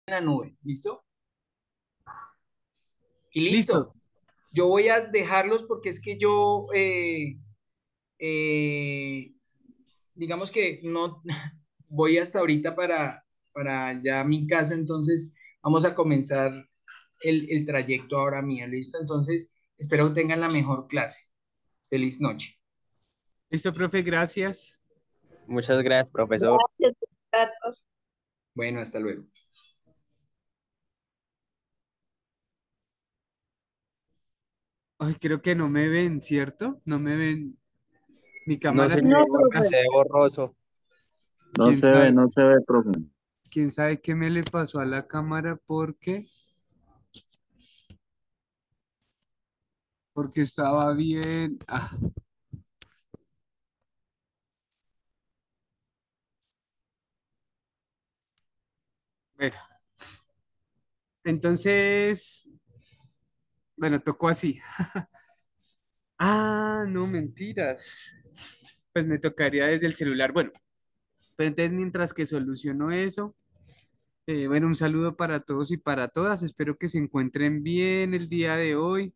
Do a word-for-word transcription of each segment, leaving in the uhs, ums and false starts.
la nube, ¿listo? Y listo. Listo. Yo voy a dejarlos porque es que yo, eh, eh, digamos que no voy hasta ahorita para, para ya mi casa, entonces vamos a comenzar el, el trayecto ahora mío, ¿listo? Entonces, espero que tengan la mejor clase. Feliz noche. Listo, profe, gracias. Muchas gracias, profesor. Gracias, Carlos. Bueno, hasta luego. Ay, creo que no me ven, ¿cierto? No me ven. Mi No cámara se se ve, No, ve borra- profe. se ve borroso. No ¿Quién se ve, sabe? no se ve, profe. ¿Quién sabe qué me le pasó a la cámara? Porque, porque estaba bien. Ah, bueno. Entonces, bueno, tocó así. Ah, no, mentiras. Pues me tocaría desde el celular. Bueno, pero entonces mientras que soluciono eso, eh, bueno, un saludo para todos y para todas. Espero que se encuentren bien el día de hoy.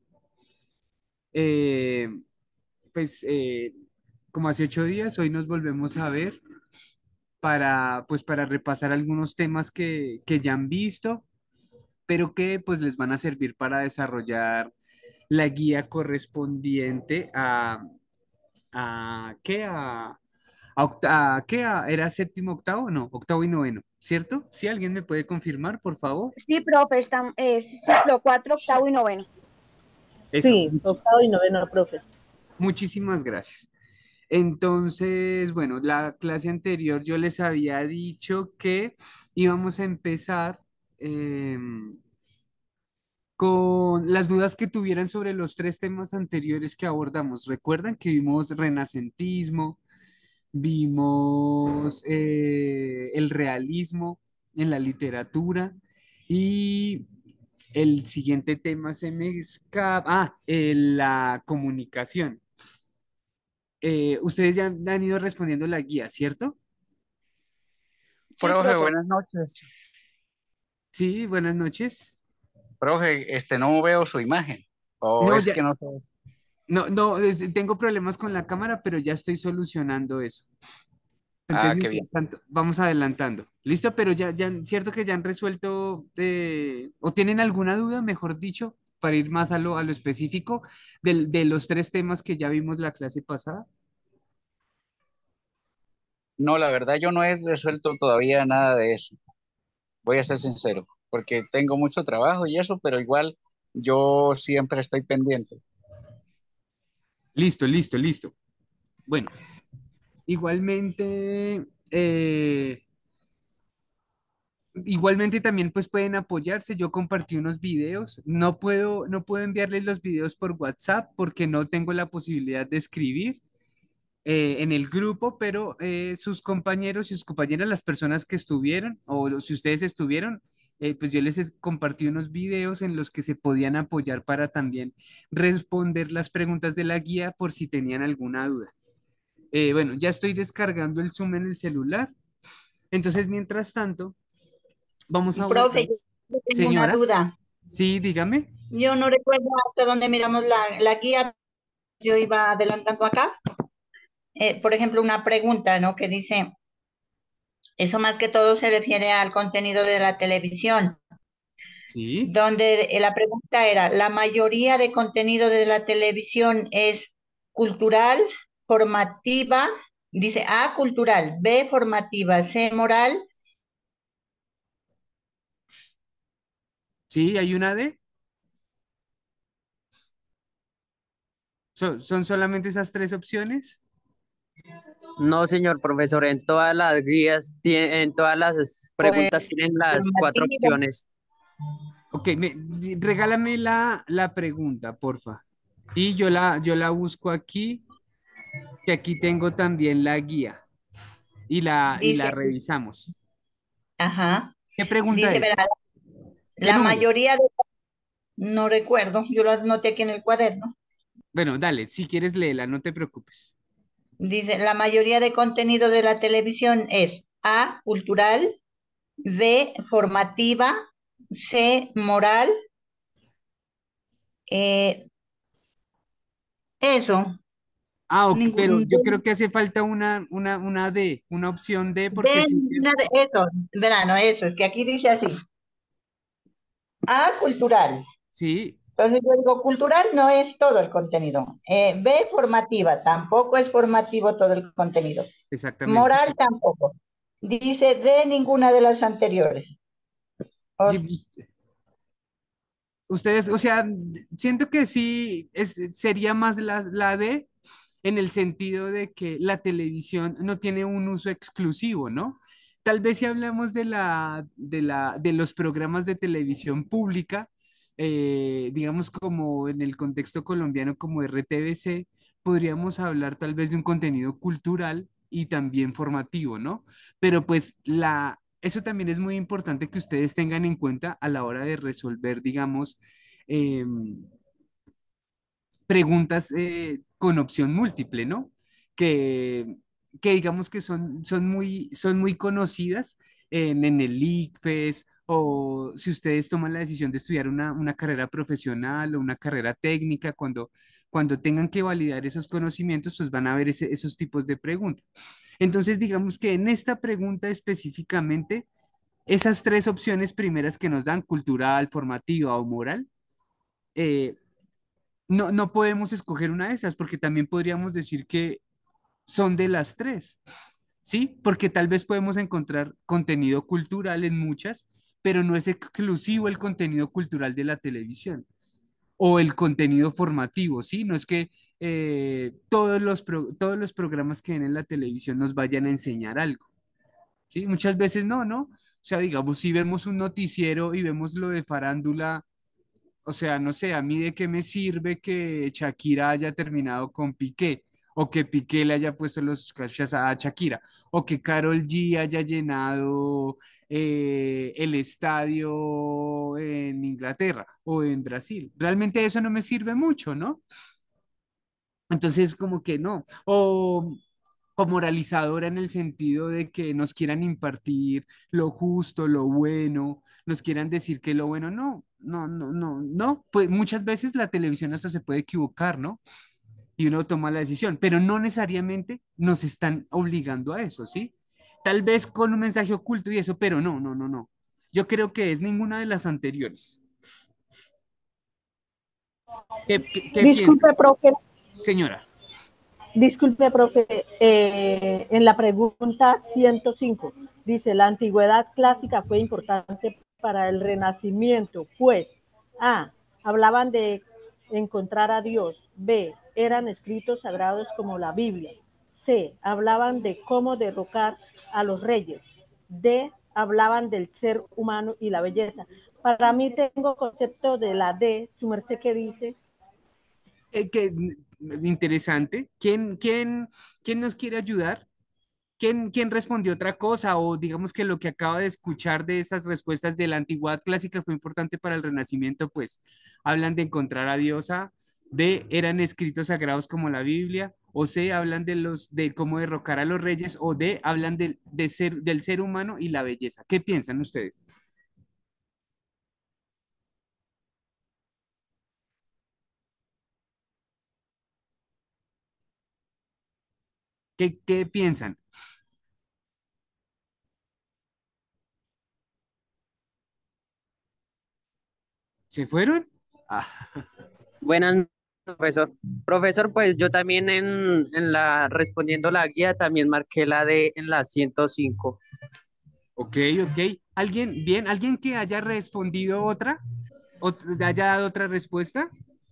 Eh, pues eh, como hace ocho días, hoy nos volvemos a ver para, pues, para repasar algunos temas que, que ya han visto, pero que pues les van a servir para desarrollar la guía correspondiente a, a ¿qué? A, a, octa- a- ¿qué? A- ¿era séptimo, octavo? No, octavo y noveno, ¿cierto? Si alguien me puede confirmar, por favor. Sí, profe, está, es ciclo cuatro, octavo y noveno. Eso, Sí, octavo y noveno, profe. muchísimas gracias. Entonces, bueno, la clase anterior yo les había dicho que íbamos a empezar em, con las dudas que tuvieran sobre los tres temas anteriores que abordamos. Recuerdan que vimos renacentismo, vimos eh, el realismo en la literatura y el siguiente tema se me escapa, ah, eh, la comunicación. Eh, ustedes ya han ido respondiendo la guía, ¿cierto? Sí, Profe, profe. buenas noches. Sí, buenas noches. Profe, este no veo su imagen. O No, es ya, que no sé. no, no, es- tengo problemas con la cámara, pero ya estoy solucionando eso. Entonces, Ah, qué bien. mientras tanto, vamos adelantando. ¿Listo? Pero ya, ya, cierto que ya han resuelto, eh, o tienen alguna duda, mejor dicho, para ir más a lo, a lo específico del- de los tres temas que ya vimos la clase pasada. No, la verdad yo no he resuelto todavía nada de eso. Voy a ser sincero, porque tengo mucho trabajo y eso, pero igual yo siempre estoy pendiente. Listo, listo, listo. Bueno, igualmente, eh, igualmente también pues pueden apoyarse. Yo compartí unos videos. No puedo, no puedo enviarles los videos por WhatsApp porque no tengo la posibilidad de escribir eh, en el grupo, pero eh, sus compañeros y sus compañeras, las personas que estuvieron, o si ustedes estuvieron, eh, pues yo les es- compartí unos videos en los que se podían apoyar para también responder las preguntas de la guía por si tenían alguna duda. Eh, bueno, ya estoy descargando el Zoom en el celular. Entonces, mientras tanto, vamos a abordar. Profe, yo tengo una Señora, duda. sí, dígame. Yo no recuerdo hasta dónde miramos la, la guía. Yo iba adelantando acá. Eh, por ejemplo, una pregunta, ¿no? Que dice, eso más que todo se refiere al contenido de la televisión, Sí, donde eh, la pregunta era, ¿la mayoría de contenido de la televisión es cultural, formativa? Dice A, cultural, B, formativa, C, moral. sí, hay una D. ¿Son, son solamente esas tres opciones? No, señor profesor, en todas las guías, tie- en todas las Pues preguntas tienen las cuatro formativa. opciones. Ok, me, di- regálame la, la pregunta, porfa. Y yo la, yo la busco aquí, que aquí tengo también la guía y la, y la Dice, revisamos. ajá, ¿Qué pregunta dice, es? verá, ¿Qué la número? mayoría de, no recuerdo, yo lo anoté aquí en el cuaderno. Bueno, dale, si quieres léela, no te preocupes. Dice, la mayoría de contenido de la televisión es A, cultural, D, formativa, C, moral. eh, eso, Ah, ok, pero ningún, yo creo que hace falta una, una, una D, una opción D, porque D, sí, que- ninguna de eso, verano, eso, es que aquí dice así. A, cultural. sí, Entonces yo digo, cultural no es todo el contenido. Eh, B, formativa, tampoco es formativo todo el contenido. exactamente. Moral tampoco. Dice D, ninguna de las anteriores. O Y- Ustedes, o sea, siento que sí es, sería más la, la D en el sentido de que la televisión no tiene un uso exclusivo, ¿no? Tal vez si hablamos de la, de la, de los programas de televisión pública, eh, digamos como en el contexto colombiano como R T V C, podríamos hablar tal vez de un contenido cultural y también formativo, ¿no? Pero pues la, eso también es muy importante que ustedes tengan en cuenta a la hora de resolver, digamos, em, preguntas eh, con opción múltiple, ¿no? Que, que digamos que son, son muy, son muy conocidas en, en el ICFES o si ustedes toman la decisión de estudiar una, una carrera profesional o una carrera técnica, cuando, cuando tengan que validar esos conocimientos, pues van a ver ese- esos tipos de preguntas. Entonces, digamos que en esta pregunta específicamente, esas tres opciones primeras que nos dan, cultural, formativa o moral, eh, no, no podemos escoger una de esas porque también podríamos decir que son de las tres, ¿sí? Porque tal vez podemos encontrar contenido cultural en muchas, pero no es exclusivo el contenido cultural de la televisión o el contenido formativo, ¿sí? No es que eh, todos los, pro- todos los programas que ven en la televisión nos vayan a enseñar algo, ¿sí? Muchas veces no, ¿no? O sea, digamos, si vemos un noticiero y vemos lo de farándula, o sea, no sé, a mí de qué me sirve que Shakira haya terminado con Piqué, o que Piqué le haya puesto los cachas a Shakira, o que Karol G haya llenado eh, el estadio en Inglaterra o en Brasil. Realmente eso no me sirve mucho, ¿no? Entonces, como que no. O, o moralizadora en el sentido de que nos quieran impartir lo justo, lo bueno, nos quieran decir que lo bueno, no, no, no, no, no. Pues muchas veces la televisión hasta se puede equivocar, ¿no? Y uno toma la decisión, pero no necesariamente nos están obligando a eso, ¿sí? Tal vez con un mensaje oculto y eso, pero no, no, no, no. Yo creo que es ninguna de las anteriores. ¿Qué, qué, qué piensa, Disculpe, profe, señora? disculpe, profe, eh, en la pregunta ciento cinco dice, la antigüedad clásica fue importante para el Renacimiento, pues A, hablaban de encontrar a Dios, B, eran escritos sagrados como la Biblia, C, hablaban de cómo derrocar a los reyes, D, hablaban del ser humano y la belleza. Para mí tengo concepto de la D, su merced que dice. Eh, que, mm, interesante. ¿Quién, quién, quién nos quiere ayudar? ¿Quién, quién respondió otra cosa? O digamos que lo que acaba de escuchar de esas respuestas de la antigüedad clásica fue importante para el Renacimiento, pues hablan de encontrar a Diosa, B, eran escritos sagrados como la Biblia, o C, hablan de los de cómo derrocar a los reyes, o D, hablan del de ser, del ser humano y la belleza. ¿Qué piensan ustedes? ¿Qué, qué piensan? ¿Se fueron? Ah, Buenas noches, profesor. Profesor, pues yo también en, en la respondiendo la guía también marqué la D en la ciento cinco. ok, ok. ¿Alguien, bien, alguien que haya respondido otra? ¿O haya dado otra respuesta?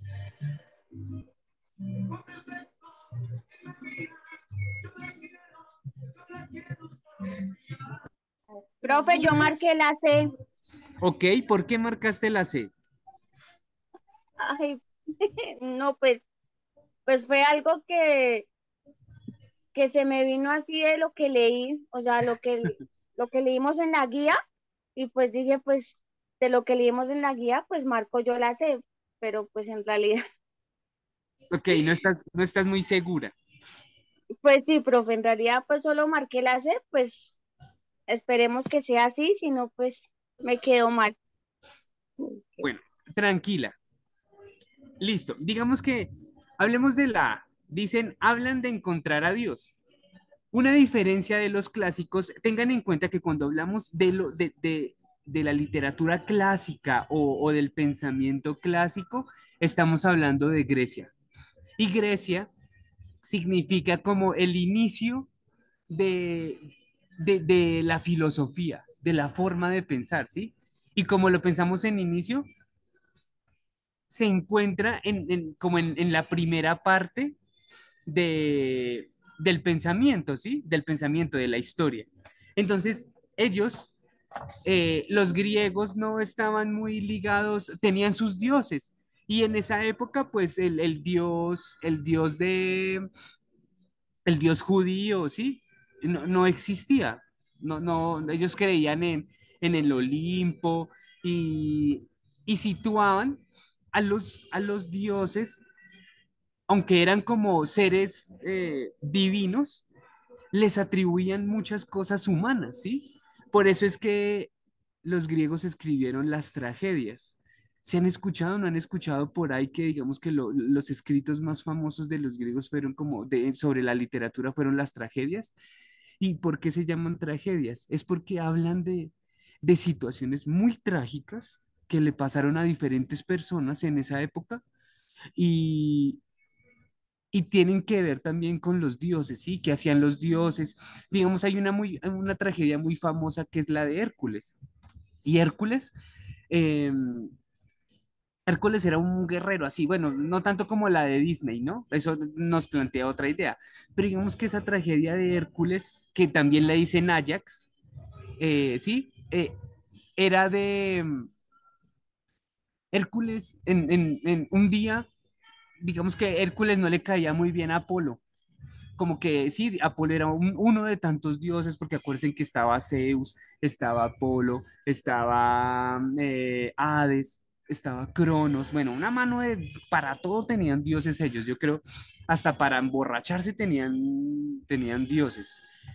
Profe, yo marqué la C. Ok, ¿por qué marcaste la C? Ay, no, pues, pues fue algo que, que se me vino así de lo que leí, o sea, lo que, lo que leímos en la guía, y pues dije, pues, de lo que leímos en la guía, pues marco yo la C, pero pues en realidad, Ok, no estás, no estás muy segura. pues sí, profe, en realidad pues solo marqué la C, pues esperemos que sea así, si no, pues me quedo mal. Bueno, tranquila. Listo. Digamos que hablemos de la A. Dicen, hablan de encontrar a Dios. Una diferencia de los clásicos, tengan en cuenta que cuando hablamos de, lo, de, de, de la literatura clásica o, o del pensamiento clásico, estamos hablando de Grecia. Y Grecia significa como el inicio de, de, de la filosofía, de la forma de pensar, ¿sí? Y como lo pensamos en inicio, se encuentra en, en- como en, en la primera parte de, del pensamiento, ¿sí? Del pensamiento, de la historia. Entonces, ellos, eh, los griegos no estaban muy ligados, tenían sus dioses. Y en esa época, pues el, el dios, el dios de, el dios judío, ¿sí? No, no existía. No, no, ellos creían en, en el Olimpo y, y situaban a los, a los dioses, aunque eran como seres eh, divinos, les atribuían muchas cosas humanas, ¿sí? Por eso es que los griegos escribieron las tragedias. ¿Se han escuchado o no han escuchado por ahí que digamos que lo- los escritos más famosos de los griegos fueron como de, sobre la literatura fueron las tragedias? ¿Y por qué se llaman tragedias? Es porque hablan de, de situaciones muy trágicas que le pasaron a diferentes personas en esa época y, y tienen que ver también con los dioses, ¿sí? ¿Qué hacían los dioses? Digamos, hay una, muy, una tragedia muy famosa que es la de Hércules. Y Hércules, eh, Hércules era un guerrero así, bueno, no tanto como la de Disney, ¿no? Eso nos plantea otra idea. Pero digamos que esa tragedia de Hércules, que también le dicen Ajax, eh, ¿sí? Eh, era de mm, Hércules en, en en un día, digamos que Hércules no le caía muy bien a Apolo, como que sí, Apolo era un- uno de tantos dioses, porque acuérdense que estaba Zeus, estaba Apolo, estaba eh, Hades, estaba Cronos, bueno, una mano de, para todo tenían dioses ellos, yo creo, hasta para emborracharse tenían, tenían dioses.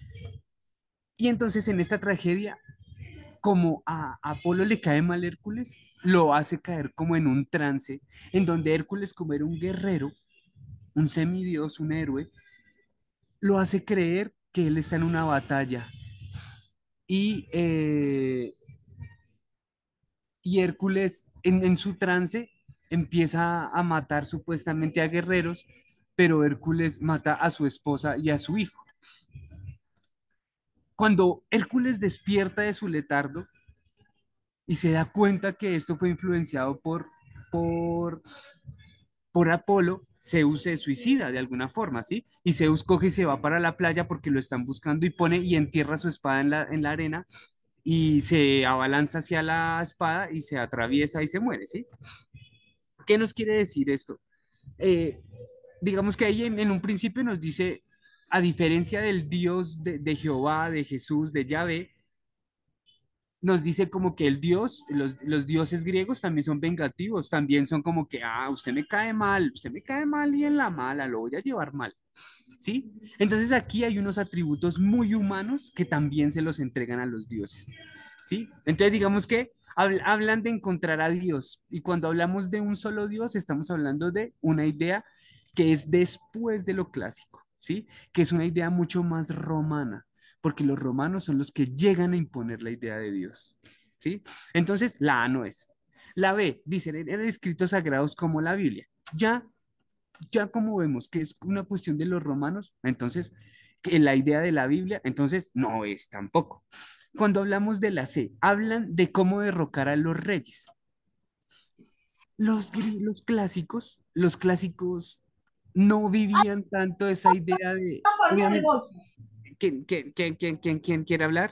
Y entonces en esta tragedia, como a Apolo le cae mal Hércules, lo hace caer como en un trance, en donde Hércules, como era un guerrero, un semidios, un héroe, lo hace creer que él está en una batalla y, eh, y Hércules en, en su trance empieza a matar supuestamente a guerreros, pero Hércules mata a su esposa y a su hijo. Cuando Hércules despierta de su letardo y se da cuenta que esto fue influenciado por, por por Apolo, Zeus se suicida de alguna forma, ¿sí? Y Zeus coge y se va para la playa porque lo están buscando y pone y entierra su espada en la, en la arena y se abalanza hacia la espada y se atraviesa y se muere, ¿sí? ¿Qué nos quiere decir esto? Eh, digamos que ahí en, en un principio nos dice, a diferencia del Dios de, de Jehová, de Jesús, de Yahvé, nos dice como que el dios, los, los dioses griegos también son vengativos, también son como que, ah, usted me cae mal, usted me cae mal y en la mala, lo voy a llevar mal, ¿sí? Entonces aquí hay unos atributos muy humanos que también se los entregan a los dioses, ¿sí? Entonces digamos que habl- hablan de encontrar a Dios y cuando hablamos de un solo Dios estamos hablando de una idea que es después de lo clásico, ¿sí? Que es una idea mucho más romana porque los romanos son los que llegan a imponer la idea de Dios, ¿sí? Entonces, la A no es. La B, dicen, eran escritos sagrados como la Biblia. Ya, ya como vemos que es una cuestión de los romanos, entonces, que la idea de la Biblia, entonces, no es tampoco. Cuando hablamos de la C, hablan de cómo derrocar a los reyes. Los, gri- los clásicos, los clásicos no vivían tanto esa idea de, obviamente, ¿quién, quién, quién, quién, quién, quién quiere hablar?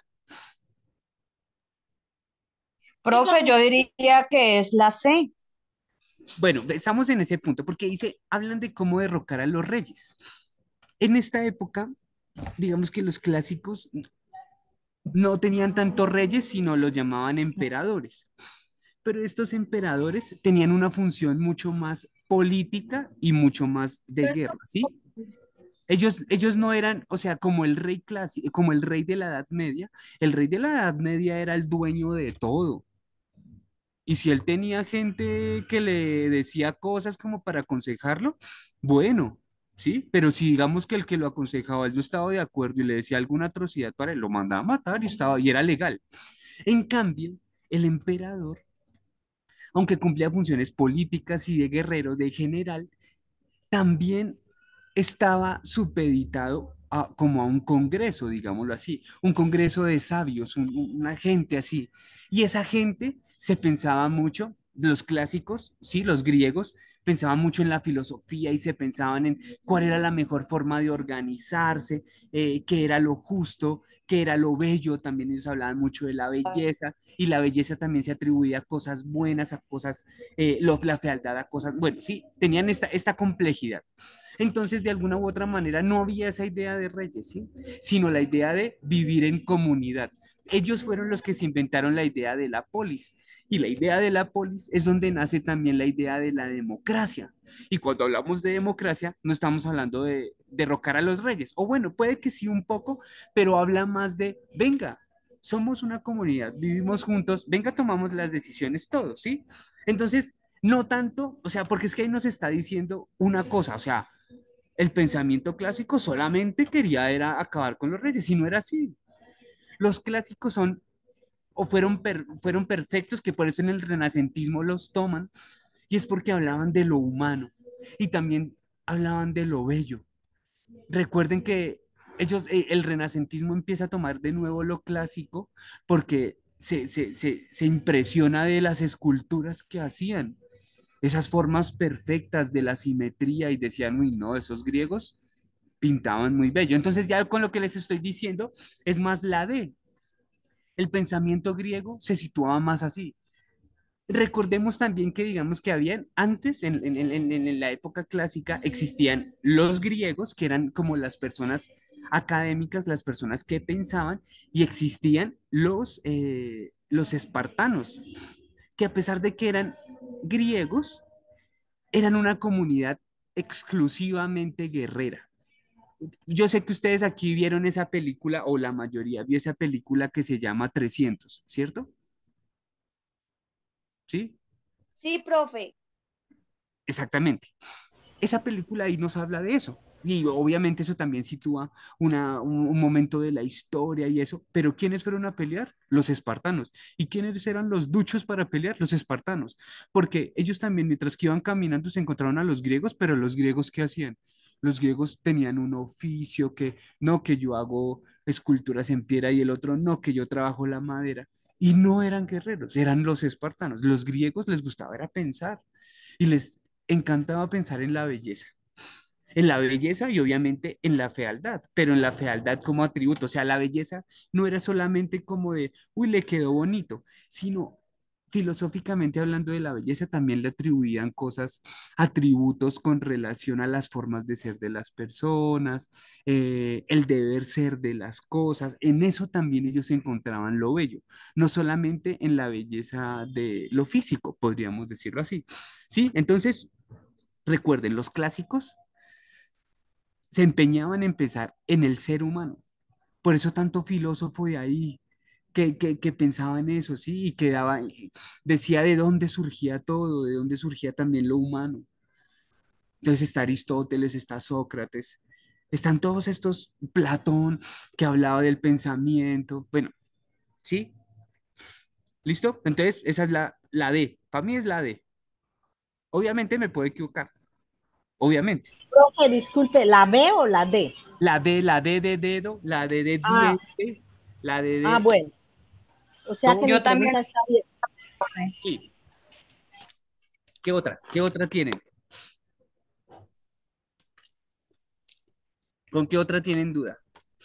Profe, yo diría que es la C. Bueno, estamos en ese punto porque dice, hablan de cómo derrocar a los reyes. En esta época, digamos que los clásicos no tenían tantos reyes, sino los llamaban emperadores. Pero estos emperadores tenían una función mucho más política y mucho más de guerra, ¿sí? Ellos, ellos no eran, o sea, como el rey clásico, como el rey de la Edad Media. El rey de la Edad Media era el dueño de todo. Y si él tenía gente que le decía cosas como para aconsejarlo, bueno, sí, pero si digamos que el que lo aconsejaba, él no estaba de acuerdo y le decía alguna atrocidad para él, lo mandaba a matar y estaba, y era legal. En cambio, el emperador, aunque cumplía funciones políticas y de guerrero, de general, también estaba supeditado a, como a un congreso, digámoslo así, un congreso de sabios, un- un- una gente así. Y esa gente se pensaba mucho, los clásicos, sí, los griegos, pensaban mucho en la filosofía y se pensaban en cuál era la mejor forma de organizarse, eh, qué era lo justo, qué era lo bello, también ellos hablaban mucho de la belleza y la belleza también se atribuía a cosas buenas, a cosas, eh, lo- la fealdad a cosas, bueno, sí, tenían esta, esta complejidad. Entonces, de alguna u otra manera, no había esa idea de reyes, ¿sí? Sino la idea de vivir en comunidad. Ellos fueron los que se inventaron la idea de la polis. Y la idea de la polis es donde nace también la idea de la democracia. Y cuando hablamos de democracia, no estamos hablando de derrocar a los reyes. O bueno, puede que sí un poco, pero habla más de, venga, somos una comunidad, vivimos juntos, venga, tomamos las decisiones todos, ¿sí? Entonces, no tanto, o sea, porque es que ahí nos está diciendo una cosa, o sea, el pensamiento clásico solamente quería era acabar con los reyes, y no era así. Los clásicos son o fueron, per- fueron perfectos, que por eso en el renacentismo los toman, y es porque hablaban de lo humano y también hablaban de lo bello. Recuerden que ellos, eh, el renacentismo empieza a tomar de nuevo lo clásico porque se, se, se, se impresiona de las esculturas que hacían, esas formas perfectas de la simetría y decían, uy, no, esos griegos pintaban muy bello. Entonces ya con lo que les estoy diciendo es más la de. El pensamiento griego se situaba más así. Recordemos también que digamos que habían antes, en, en- en- en la época clásica, existían los griegos, que eran como las personas académicas, las personas que pensaban, y existían los, eh, los espartanos, que a pesar de que eran griegos, eran una comunidad exclusivamente guerrera. Yo sé que ustedes aquí vieron esa película, o la mayoría vio esa película que se llama trescientos, ¿cierto? ¿Sí? Sí, profe. Exactamente. Esa película ahí nos habla de eso. Y obviamente eso también sitúa una, un, un momento de la historia y eso. Pero ¿quiénes fueron a pelear? Los espartanos. ¿Y quiénes eran los duchos para pelear? Los espartanos. Porque ellos también, mientras que iban caminando, se encontraron a los griegos, pero los griegos, ¿qué hacían? Los griegos tenían un oficio que no, que yo hago esculturas en piedra y el otro no, que yo trabajo la madera. Y no eran guerreros, eran los espartanos. Los griegos les gustaba era pensar y les encantaba pensar en la belleza. En la belleza y obviamente en la fealdad, pero en la fealdad como atributo. O sea, la belleza no era solamente como de, uy, le quedó bonito, sino filosóficamente hablando de la belleza también le atribuían cosas, atributos con relación a las formas de ser de las personas, eh, el deber ser de las cosas. En eso también ellos encontraban lo bello, no solamente en la belleza de lo físico, podríamos decirlo así. Sí, entonces recuerden, los clásicos se empeñaban en pensar en el ser humano. Por eso tanto filósofo de ahí que, que, que pensaba en eso, sí, y que daba, decía de dónde surgía todo, de dónde surgía también lo humano. Entonces está Aristóteles, está Sócrates, están todos estos, Platón, que hablaba del pensamiento. Bueno, ¿sí? ¿Listo? Entonces esa es la, la D. Para mí es la D. Obviamente me puedo equivocar, obviamente. Profe, disculpe, ¿la B o la D? La D, la D de dedo, la D de Ah, diente, la D ah, de bueno. O sea que todo. mi Yo también, pregunta está bien. profe. Sí. ¿Qué otra? ¿Qué otra tienen? ¿Con qué otra tienen duda?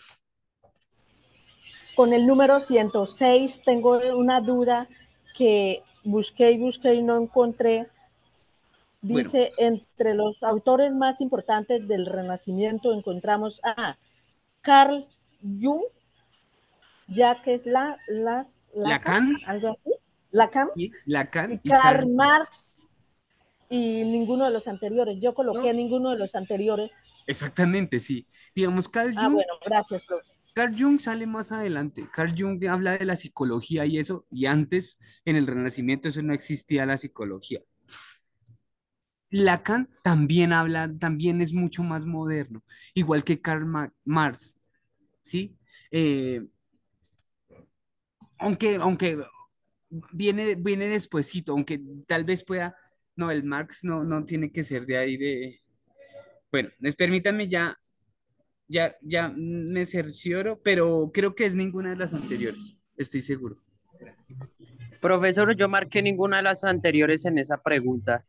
Con el número ciento seis tengo una duda que busqué y busqué y no encontré. Bueno, Dice, entre los autores más importantes del Renacimiento encontramos a Carl Jung, Jacques la, la, Lacan, Lacan, algo así, Lacan, y Lacan y y Karl Karl Marx. Marx, y ninguno de los anteriores. Yo coloqué No, ninguno de los anteriores Exactamente, sí. Digamos, Carl Ah, Jung, bueno, gracias, profe. Carl Jung sale más adelante. Carl Jung habla de la psicología y eso, y antes, en el Renacimiento, eso no existía la psicología. Lacan también habla, también es mucho más moderno, igual que Karl Ma- Marx, ¿sí? Eh, aunque, aunque viene, viene despuesito, aunque tal vez pueda, no, el Marx no, no tiene que ser de ahí de, bueno, les permítanme ya, ya, ya me cercioro, pero creo que es ninguna de las anteriores, estoy seguro. Profesor, yo marqué ninguna de las anteriores en esa pregunta.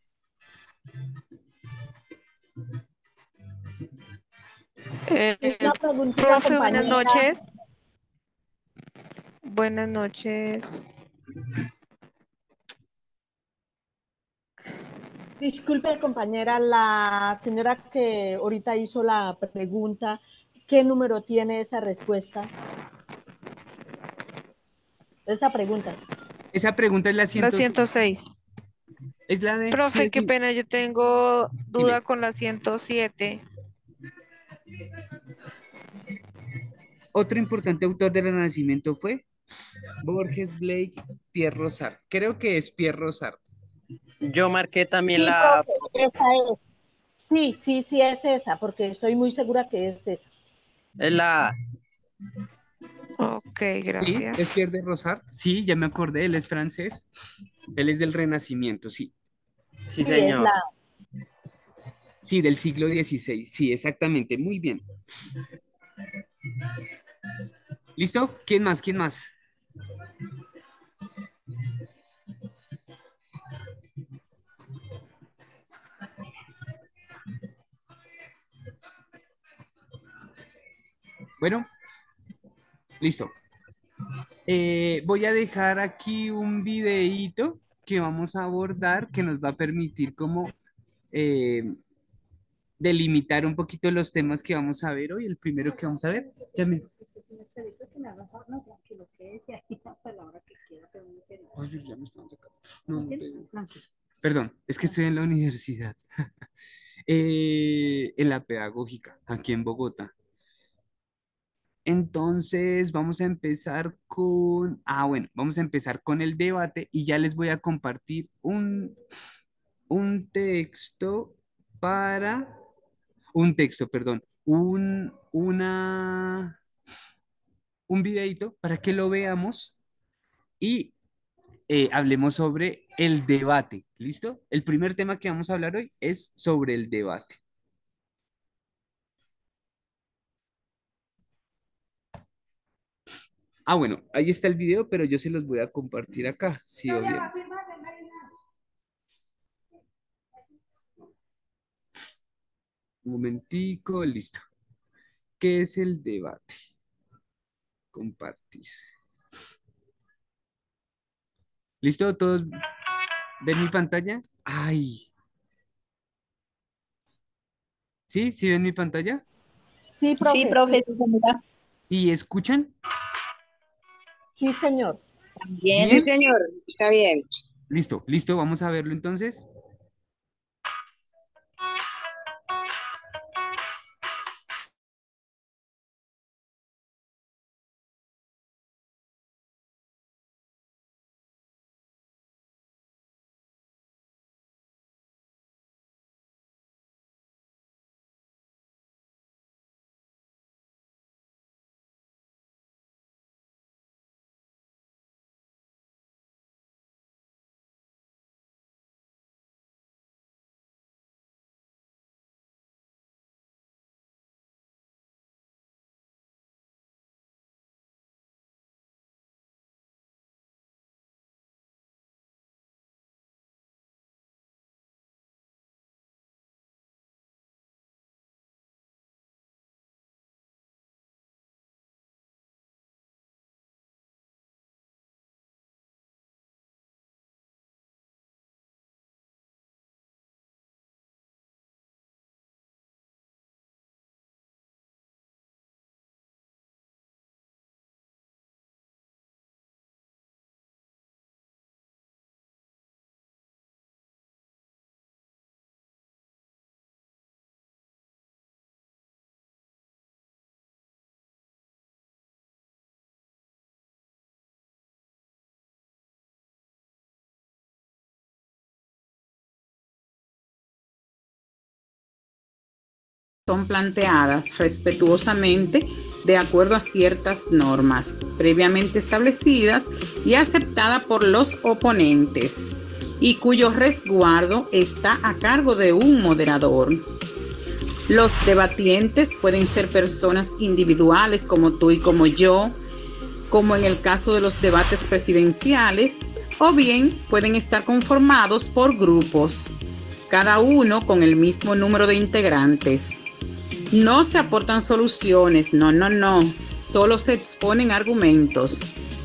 Y Eh, una preguntita, profe, buenas compañera. noches. Buenas noches. Disculpe, compañera, la señora que ahorita hizo la pregunta, ¿qué número tiene esa respuesta? Esa pregunta. Esa pregunta es la La ciento seis, ciento seis. es la de, sí, Profe, es qué mi- pena, yo tengo duda dime. con la ciento siete. Otro importante autor del Renacimiento fue Borges, Blake, Pierre Rosart. Creo que es Pierre Rosart. Yo marqué también Sí, la, profe, esa es. Sí, sí, sí es esa, porque estoy muy segura que es esa. la, Ok, Sí, es gracias. Pierre de Rosart. Sí, ya me acordé, él es francés. Él es del Renacimiento, sí. sí, Sí, es señor. la. Sí, del siglo dieciséis. Sí, exactamente. Muy bien. ¿Listo? ¿Quién más? ¿Quién más? Bueno, listo. Eh, voy a dejar aquí un videíto que vamos a abordar que nos va a permitir como eh, delimitar un poquito los temas que vamos a ver hoy. El primero que vamos a ver, ya me- Ay, ya me están sacando. No, no, pero- Perdón, es que estoy en la universidad, eh, en la pedagógica, aquí en Bogotá. Entonces, vamos a empezar con, ah, bueno, vamos a empezar con el debate y ya les voy a compartir un, un texto para, un texto, perdón, un, una, un videito para que lo veamos y eh, hablemos sobre el debate. ¿Listo? El primer tema que vamos a hablar hoy es sobre el debate. Ah, bueno, ahí está el video, pero yo se los voy a compartir acá. Sí, obviamente. Un momentico, listo. ¿Qué es el debate? Compartir. ¿Listo? ¿Todos ven mi pantalla? Ay, ¿sí? ¿Sí ven mi pantalla? Sí, Sí, profe. profe, sí, señora. ¿Y escuchan? Sí, señor. También. Sí, ¿Bien? señor, está bien. Listo, listo, vamos a verlo entonces. son planteadas respetuosamente de acuerdo a ciertas normas previamente establecidas y aceptadas por los oponentes, y cuyo resguardo está a cargo de un moderador. Los debatientes pueden ser personas individuales como tú y como yo, como en el caso de los debates presidenciales, o bien pueden estar conformados por grupos, cada uno con el mismo número de integrantes. No se aportan soluciones, no, no, no, solo se exponen argumentos.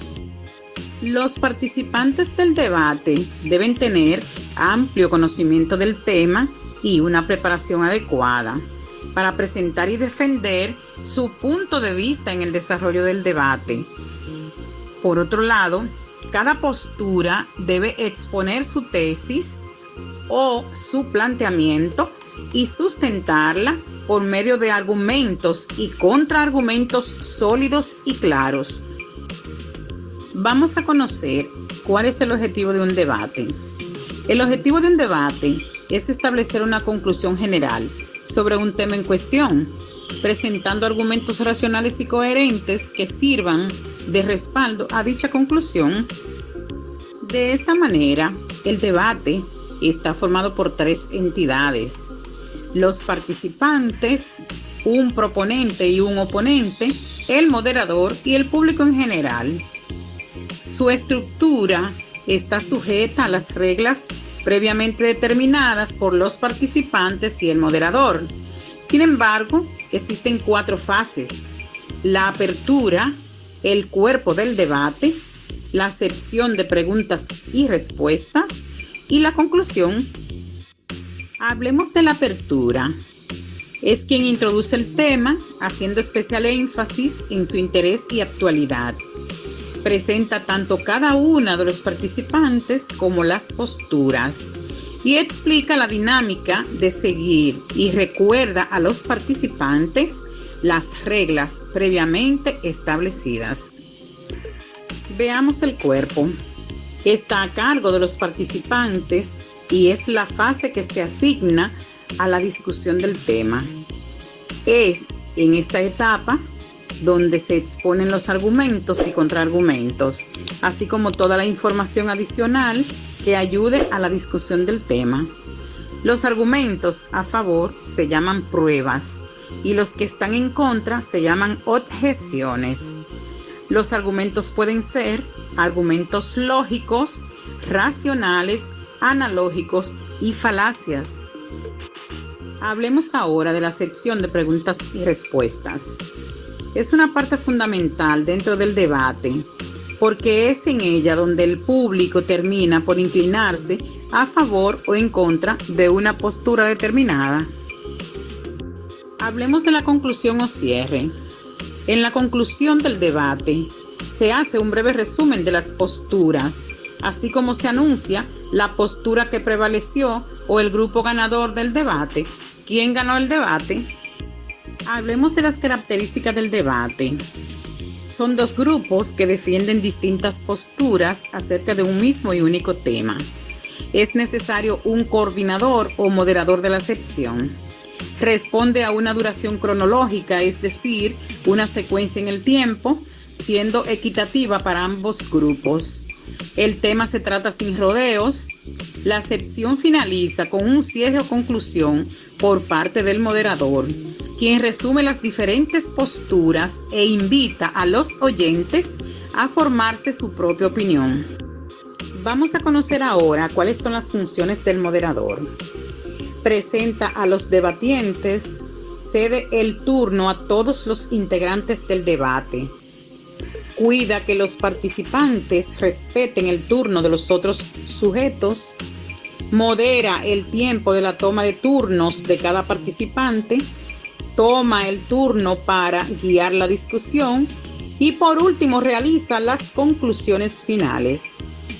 Los participantes del debate deben tener amplio conocimiento del tema y una preparación adecuada para presentar y defender su punto de vista en el desarrollo del debate. Por otro lado, cada postura debe exponer su tesis o su planteamiento y sustentarla por medio de argumentos y contraargumentos sólidos y claros. Vamos a conocer cuál es el objetivo de un debate. El objetivo de un debate es establecer una conclusión general sobre un tema en cuestión, presentando argumentos racionales y coherentes que sirvan de respaldo a dicha conclusión. De esta manera, el debate está formado por tres entidades: los participantes, un proponente y un oponente, el moderador y el público en general. Su estructura está sujeta a las reglas previamente determinadas por los participantes y el moderador. Sin embargo, existen cuatro fases: la apertura, el cuerpo del debate, la sección de preguntas y respuestas y la conclusión. Hablemos de la apertura. Es quien introduce el tema, haciendo especial énfasis en su interés y actualidad. Presenta tanto cada una de los participantes como las posturas y explica la dinámica de seguir y recuerda a los participantes las reglas previamente establecidas. Veamos el cuerpo. Está a cargo de los participantes y es la fase que se asigna a la discusión del tema. Es en esta etapa donde se exponen los argumentos y contraargumentos, así como toda la información adicional que ayude a la discusión del tema. Los argumentos a favor se llaman pruebas y los que están en contra se llaman objeciones. Los argumentos pueden ser argumentos lógicos, racionales, analógicos y falacias. Hablemos ahora de la sección de preguntas y respuestas. Es una parte fundamental dentro del debate, porque es en ella donde el público termina por inclinarse a favor o en contra de una postura determinada. Hablemos de la conclusión o cierre. En la conclusión del debate, se hace un breve resumen de las posturas, así como se anuncia la postura que prevaleció o el grupo ganador del debate. ¿Quién ganó el debate? Hablemos de las características del debate. Son dos grupos que defienden distintas posturas acerca de un mismo y único tema. Es necesario un coordinador o moderador de la sección. Responde a una duración cronológica, es decir, una secuencia en el tiempo, siendo equitativa para ambos grupos. El tema se trata sin rodeos. La sección finaliza con un cierre o conclusión por parte del moderador, quien resume las diferentes posturas e invita a los oyentes a formarse su propia opinión. Vamos a conocer ahora cuáles son las funciones del moderador. Presenta a los debatientes, cede el turno a todos los integrantes del debate, cuida que los participantes respeten el turno de los otros sujetos, modera el tiempo de la toma de turnos de cada participante, toma el turno para guiar la discusión y por último realiza las conclusiones finales.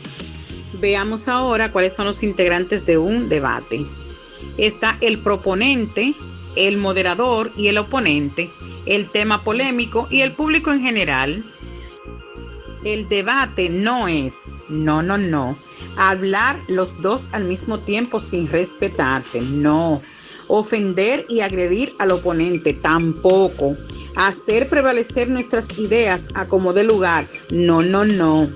Veamos ahora cuáles son los integrantes de un debate. Está el proponente, el moderador y el oponente, el tema polémico y el público en general. El debate no es, no, no, no, hablar los dos al mismo tiempo sin respetarse, no. ofender y agredir al oponente, tampoco. Hacer prevalecer nuestras ideas a como dé lugar, no, no, no.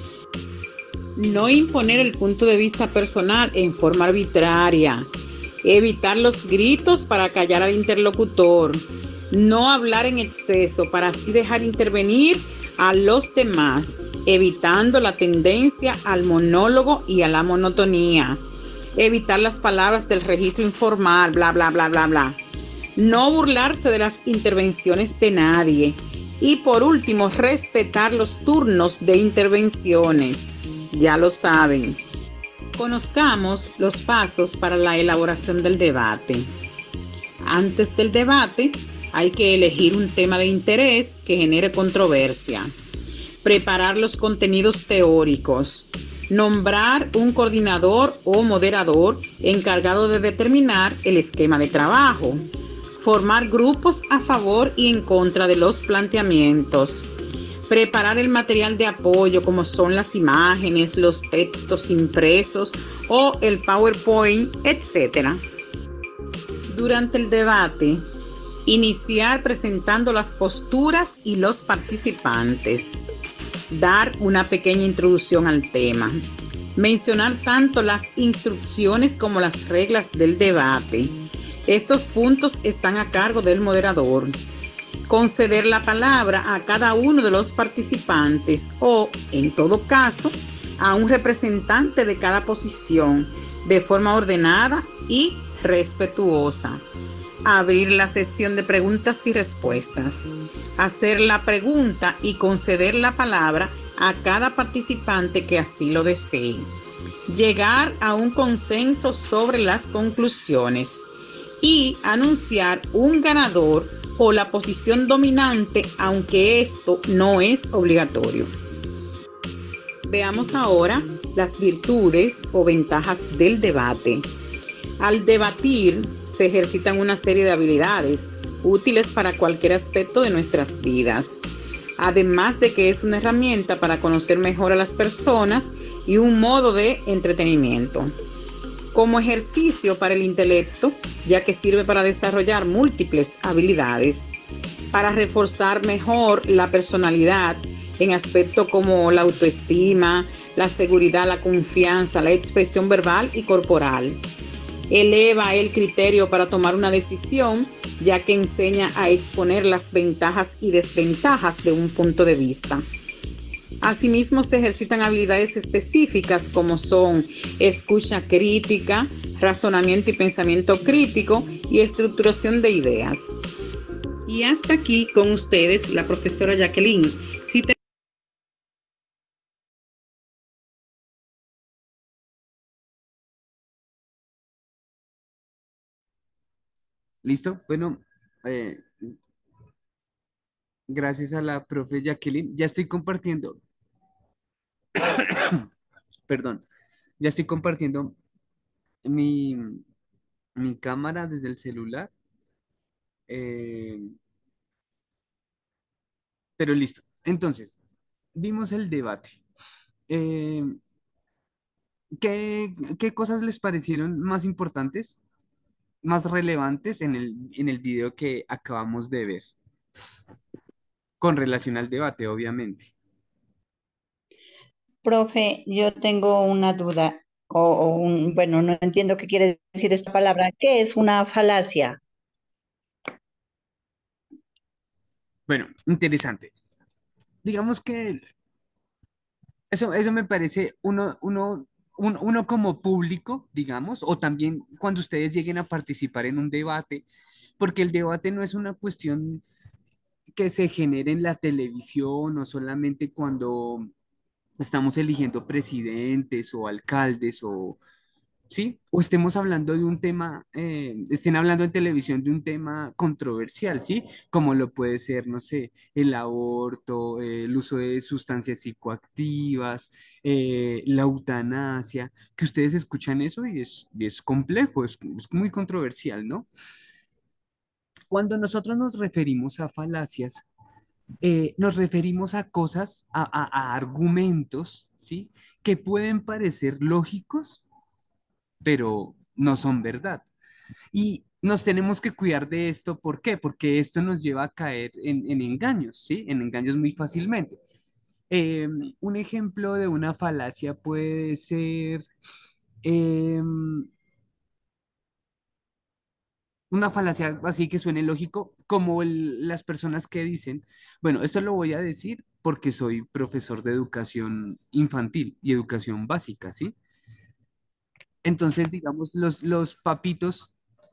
No imponer el punto de vista personal en forma arbitraria. Evitar los gritos para callar al interlocutor. No hablar en exceso para así dejar intervenir a los demás, evitando la tendencia al monólogo y a la monotonía. Evitar las palabras del registro informal, bla, bla, bla, bla, bla. No burlarse de las intervenciones de nadie. Y por último, respetar los turnos de intervenciones. Ya lo saben. Conozcamos los pasos para la elaboración del debate. Antes del debate, hay que elegir un tema de interés que genere controversia. Preparar los contenidos teóricos. Nombrar un coordinador o moderador encargado de determinar el esquema de trabajo. Formar grupos a favor y en contra de los planteamientos. Preparar el material de apoyo como son las imágenes, los textos impresos o el PowerPoint, etcétera. Durante el debate, iniciar presentando las posturas y los participantes. Dar una pequeña introducción al tema. Mencionar tanto las instrucciones como las reglas del debate. Estos puntos están a cargo del moderador. Conceder la palabra a cada uno de los participantes o, en todo caso, a un representante de cada posición de forma ordenada y respetuosa. Abrir la sección de preguntas y respuestas. Hacer la pregunta y conceder la palabra a cada participante que así lo desee. Llegar a un consenso sobre las conclusiones y anunciar un ganador o la posición dominante, aunque esto no es obligatorio. Veamos ahora las virtudes o ventajas del debate. Al debatir, se ejercitan una serie de habilidades útiles para cualquier aspecto de nuestras vidas, además de que es una herramienta para conocer mejor a las personas y un modo de entretenimiento. Como ejercicio para el intelecto, ya que sirve para desarrollar múltiples habilidades, para reforzar mejor la personalidad en aspectos como la autoestima, la seguridad, la confianza, la expresión verbal y corporal. Eleva el criterio para tomar una decisión, ya que enseña a exponer las ventajas y desventajas de un punto de vista. Asimismo, se ejercitan habilidades específicas como son escucha crítica, razonamiento y pensamiento crítico y estructuración de ideas. Y hasta aquí con ustedes la profesora Jacqueline. Si te ¿Listo? Bueno, eh, gracias a la profe Jacqueline, ya estoy compartiendo, perdón, ya estoy compartiendo mi, mi cámara desde el celular, eh, pero listo. Entonces, vimos el debate. Eh, ¿qué, qué cosas les parecieron más importantes, más relevantes en el, en el video que acabamos de ver? Con relación al debate, obviamente. Profe, yo tengo una duda, o, o un, bueno, no entiendo qué quiere decir esta palabra. ¿Qué es una falacia? Bueno, interesante. Digamos que eso, eso me parece uno, uno, un- uno como público, digamos, o también cuando ustedes lleguen a participar en un debate, porque el debate no es una cuestión que se genere en la televisión o solamente cuando estamos eligiendo presidentes o alcaldes o, ¿sí? O estemos hablando de un tema, eh, estén hablando en televisión de un tema controversial, ¿sí? Como lo puede ser, no sé, el aborto, eh, el uso de sustancias psicoactivas, eh, la eutanasia, que ustedes escuchan eso y es, y es complejo, es, es muy controversial, ¿no? Cuando nosotros nos referimos a falacias, eh, nos referimos a cosas, a, a- a argumentos, ¿sí? Que pueden parecer lógicos, pero no son verdad. Y nos tenemos que cuidar de esto. ¿Por qué? Porque esto nos lleva a caer en, en engaños, ¿sí? En engaños muy fácilmente. Eh, un ejemplo de una falacia puede ser em, una falacia así que suene lógico, como el- las personas que dicen, bueno, esto lo voy a decir porque soy profesor de educación infantil y educación básica, ¿sí? Entonces, digamos, los, los papitos,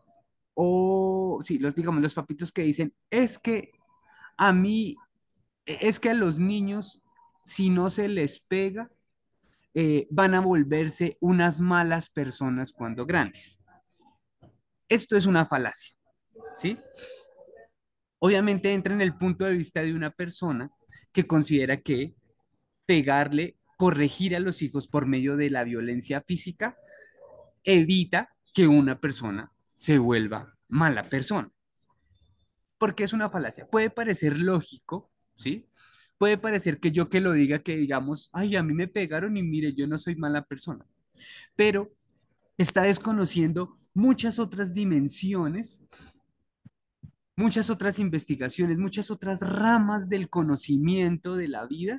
o sí, los, digamos, los papitos que dicen, es que a mí, e- es que a los niños, si no se les pega, eh, van a volverse unas malas personas cuando grandes. Esto es una falacia, ¿sí? Obviamente entra en el punto de vista de una persona que considera que pegarle, corregir a los hijos por medio de la violencia física, evita que una persona se vuelva mala persona. Porque es una falacia. Puede parecer lógico, ¿sí? Puede parecer que yo que lo diga, que digamos, ay, a mí me pegaron y mire, yo no soy mala persona. Pero está desconociendo muchas otras dimensiones, muchas otras investigaciones, muchas otras ramas del conocimiento de la vida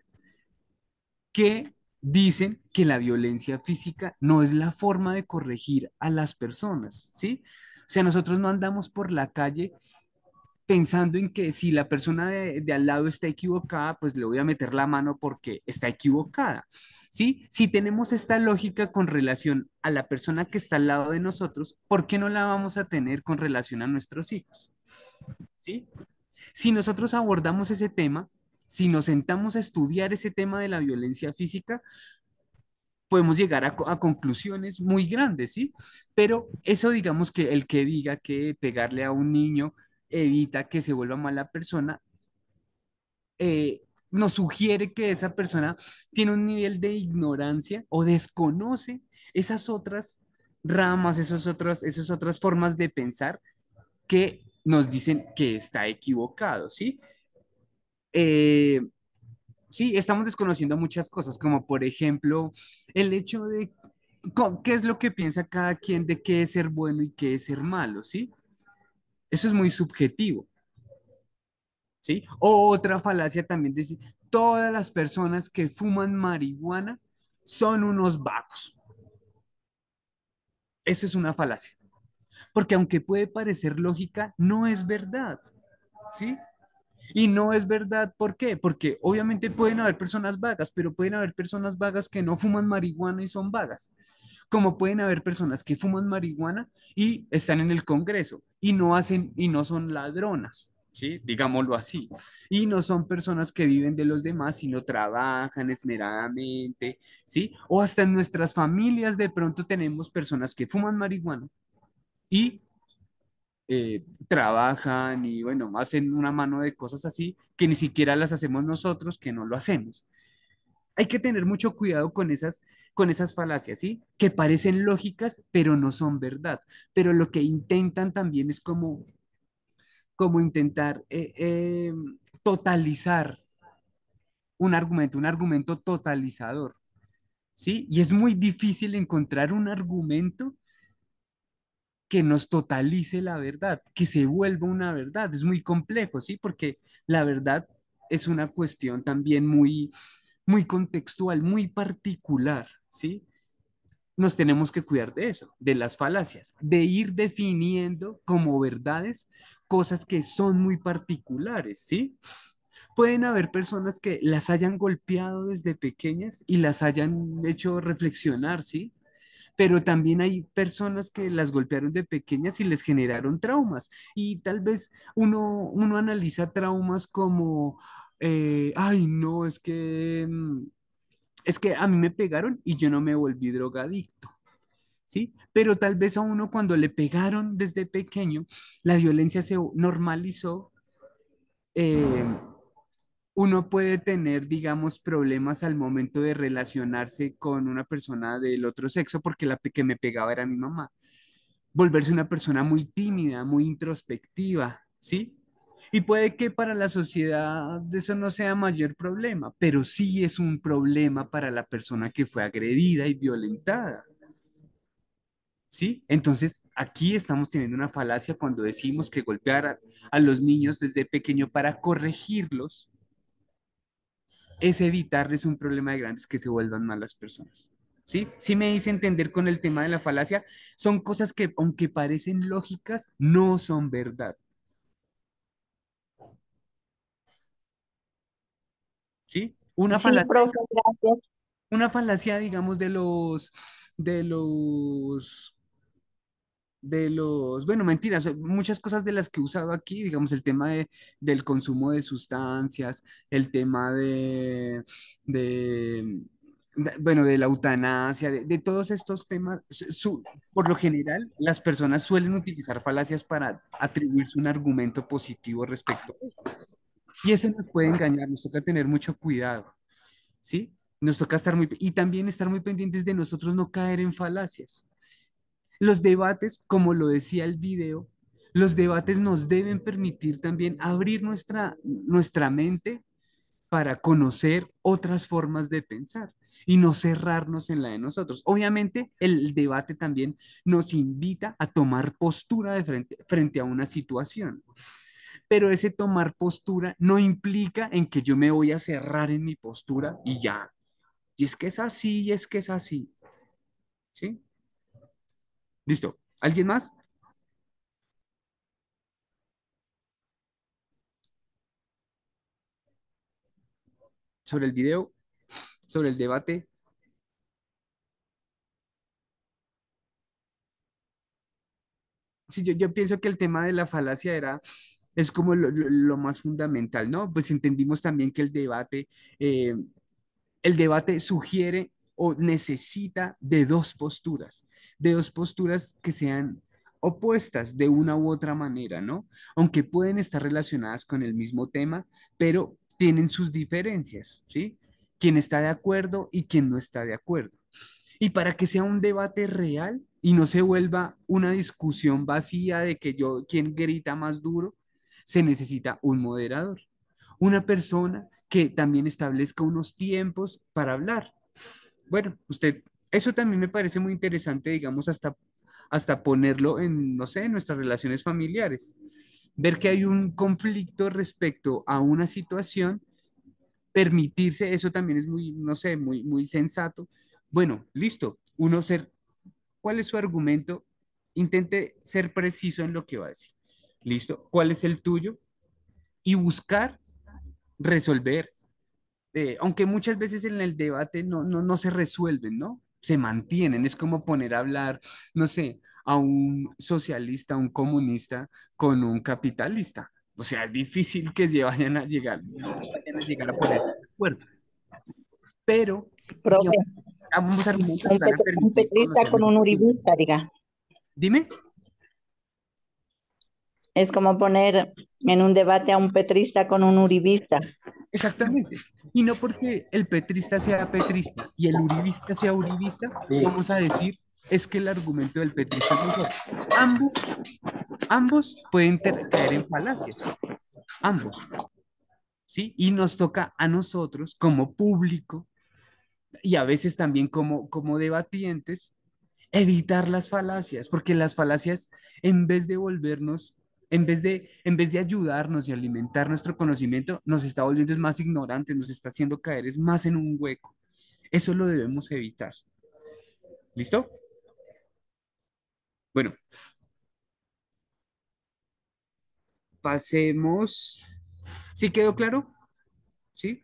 que dicen que la violencia física no es la forma de corregir a las personas, ¿sí? O sea, nosotros no andamos por la calle pensando en que si la persona de, de al lado está equivocada, pues le voy a meter la mano porque está equivocada, ¿sí? Si tenemos esta lógica con relación a la persona que está al lado de nosotros, ¿por qué no la vamos a tener con relación a nuestros hijos? ¿Sí? Si nosotros abordamos ese tema, si nos sentamos a estudiar ese tema de la violencia física, podemos llegar a, co- a conclusiones muy grandes, ¿sí? Pero eso digamos que el que diga que pegarle a un niño evita que se vuelva mala persona, eh, nos sugiere que esa persona tiene un nivel de ignorancia o desconoce esas otras ramas, esas otras, esas otras formas de pensar que nos dicen que está equivocado, ¿sí? Eh, sí, estamos desconociendo muchas cosas, como por ejemplo el hecho de co- qué es lo que piensa cada quien de qué es ser bueno y qué es ser malo, ¿sí? Eso es muy subjetivo, ¿sí? O otra falacia también dice, todas las personas que fuman marihuana son unos vagos. Eso es una falacia, porque aunque puede parecer lógica, no es verdad, ¿sí? Y no es verdad, ¿por qué? Porque obviamente pueden haber personas vagas, pero pueden haber personas vagas que no fuman marihuana y son vagas. Como pueden haber personas que fuman marihuana y están en el Congreso y no hacen y no son ladronas, ¿sí? Digámoslo así. Y no son personas que viven de los demás, sino trabajan esmeradamente, ¿sí? O hasta en nuestras familias de pronto tenemos personas que fuman marihuana y eh, trabajan y bueno, hacen una mano de cosas así que ni siquiera las hacemos nosotros, que no lo hacemos. Hay que tener mucho cuidado con esas, con esas falacias, ¿sí? Que parecen lógicas, pero no son verdad. Pero lo que intentan también es como, como intentar eh, eh, totalizar un argumento, un argumento totalizador, ¿sí? Y es muy difícil encontrar un argumento que nos totalice la verdad, que se vuelva una verdad. Es muy complejo, ¿sí? Porque la verdad es una cuestión también muy, muy contextual, muy particular, ¿sí? Nos tenemos que cuidar de eso, de las falacias, de ir definiendo como verdades cosas que son muy particulares, ¿sí? Pueden haber personas que las hayan golpeado desde pequeñas y las hayan hecho reflexionar, ¿sí? Pero también hay personas que las golpearon de pequeñas y les generaron traumas. Y tal vez uno, uno analiza traumas como, eh, ay, no, es que, mm, es que a mí me pegaron y yo no me volví drogadicto. ¿Sí? Pero tal vez a uno cuando le pegaron desde pequeño, la violencia se normalizó, eh, uno puede tener, digamos, problemas al momento de relacionarse con una persona del otro sexo, porque la pe- que me pegaba era mi mamá. Volverse una persona muy tímida, muy introspectiva, ¿sí? Y puede que para la sociedad eso no sea mayor problema, pero sí es un problema para la persona que fue agredida y violentada, ¿sí? Entonces, aquí estamos teniendo una falacia cuando decimos que golpear a, a los niños desde pequeño para corregirlos es evitarles un problema de grandes que se vuelvan malas personas. ¿Sí? Sí me hice entender con el tema de la falacia, son cosas que aunque parecen lógicas, no son verdad. ¿Sí? Una Sí, falacia, profe, gracias. una falacia, digamos, de los, de los de los, bueno, mentiras, eh, muchas cosas de las que he usado aquí, digamos, el tema de, del consumo de sustancias, el tema de, de, de- bueno, de la eutanasia, de, de todos estos temas, su- su- por lo general, las personas suelen utilizar falacias para atribuirse un argumento positivo respecto a eso. Y eso nos puede engañar, nos toca tener mucho cuidado, ¿sí? Nos toca estar muy, y también estar muy pendientes de nosotros no caer en falacias. Los debates, como lo decía el video, los debates nos deben permitir también abrir nuestra, nuestra mente para conocer otras formas de pensar y no cerrarnos en la de nosotros. Obviamente, el debate también nos invita a tomar postura de frente, frente a una situación, pero ese tomar postura no implica en que yo me voy a cerrar en mi postura y ya. Y es que es así, y es que es así. ¿Sí? Listo. ¿Alguien más? Sobre el video, sobre el debate. Sí, yo, yo pienso que el tema de la falacia era, es como lo, lo- lo más fundamental, ¿no? Pues entendimos también que el debate, eh, el debate sugiere o necesita de dos posturas, de dos posturas que sean opuestas de una u otra manera, ¿no? Aunque pueden estar relacionadas con el mismo tema, pero tienen sus diferencias, ¿sí? Quien está de acuerdo y quien no está de acuerdo. Y para que sea un debate real y no se vuelva una discusión vacía de que yo, quien grita más duro, se necesita un moderador, una persona que también establezca unos tiempos para hablar. Bueno, usted, eso también me parece muy interesante, digamos, hasta, hasta ponerlo en, no sé, en nuestras relaciones familiares. Ver que hay un conflicto respecto a una situación, permitirse, eso también es muy, no sé, muy, muy sensato. Bueno, listo, uno ser, ¿cuál es su argumento? Intente ser preciso en lo que va a decir. Listo, ¿cuál es el tuyo? Y buscar resolver, eh, aunque muchas veces en el debate no, no, no se resuelven, ¿no? Se mantienen, es como poner a hablar, no sé, a un socialista, a un comunista con un capitalista. O sea, es difícil que se vayan a llegar, vayan a llegar a ponerse de acuerdo. Pero, Profe, digamos, ambos argumentos un, van a pet- un permitir petrista conocer con un mejor. uribista, diga. Dime. Es como poner en un debate a un petrista con un uribista. Exactamente. Y no porque el petrista sea petrista y el uribista sea uribista, vamos a decir es que el argumento del petrista es mejor. Ambos, ambos pueden ter- caer en falacias, ambos, ¿sí? Y nos toca a nosotros como público y a veces también como, como debatientes evitar las falacias, porque las falacias, en vez de volvernos, en vez de, en vez de ayudarnos y alimentar nuestro conocimiento, nos está volviendo es más ignorantes, nos está haciendo caer es más en un hueco. Eso lo debemos evitar. ¿Listo? Bueno, pasemos. ¿Sí quedó claro? ¿Sí?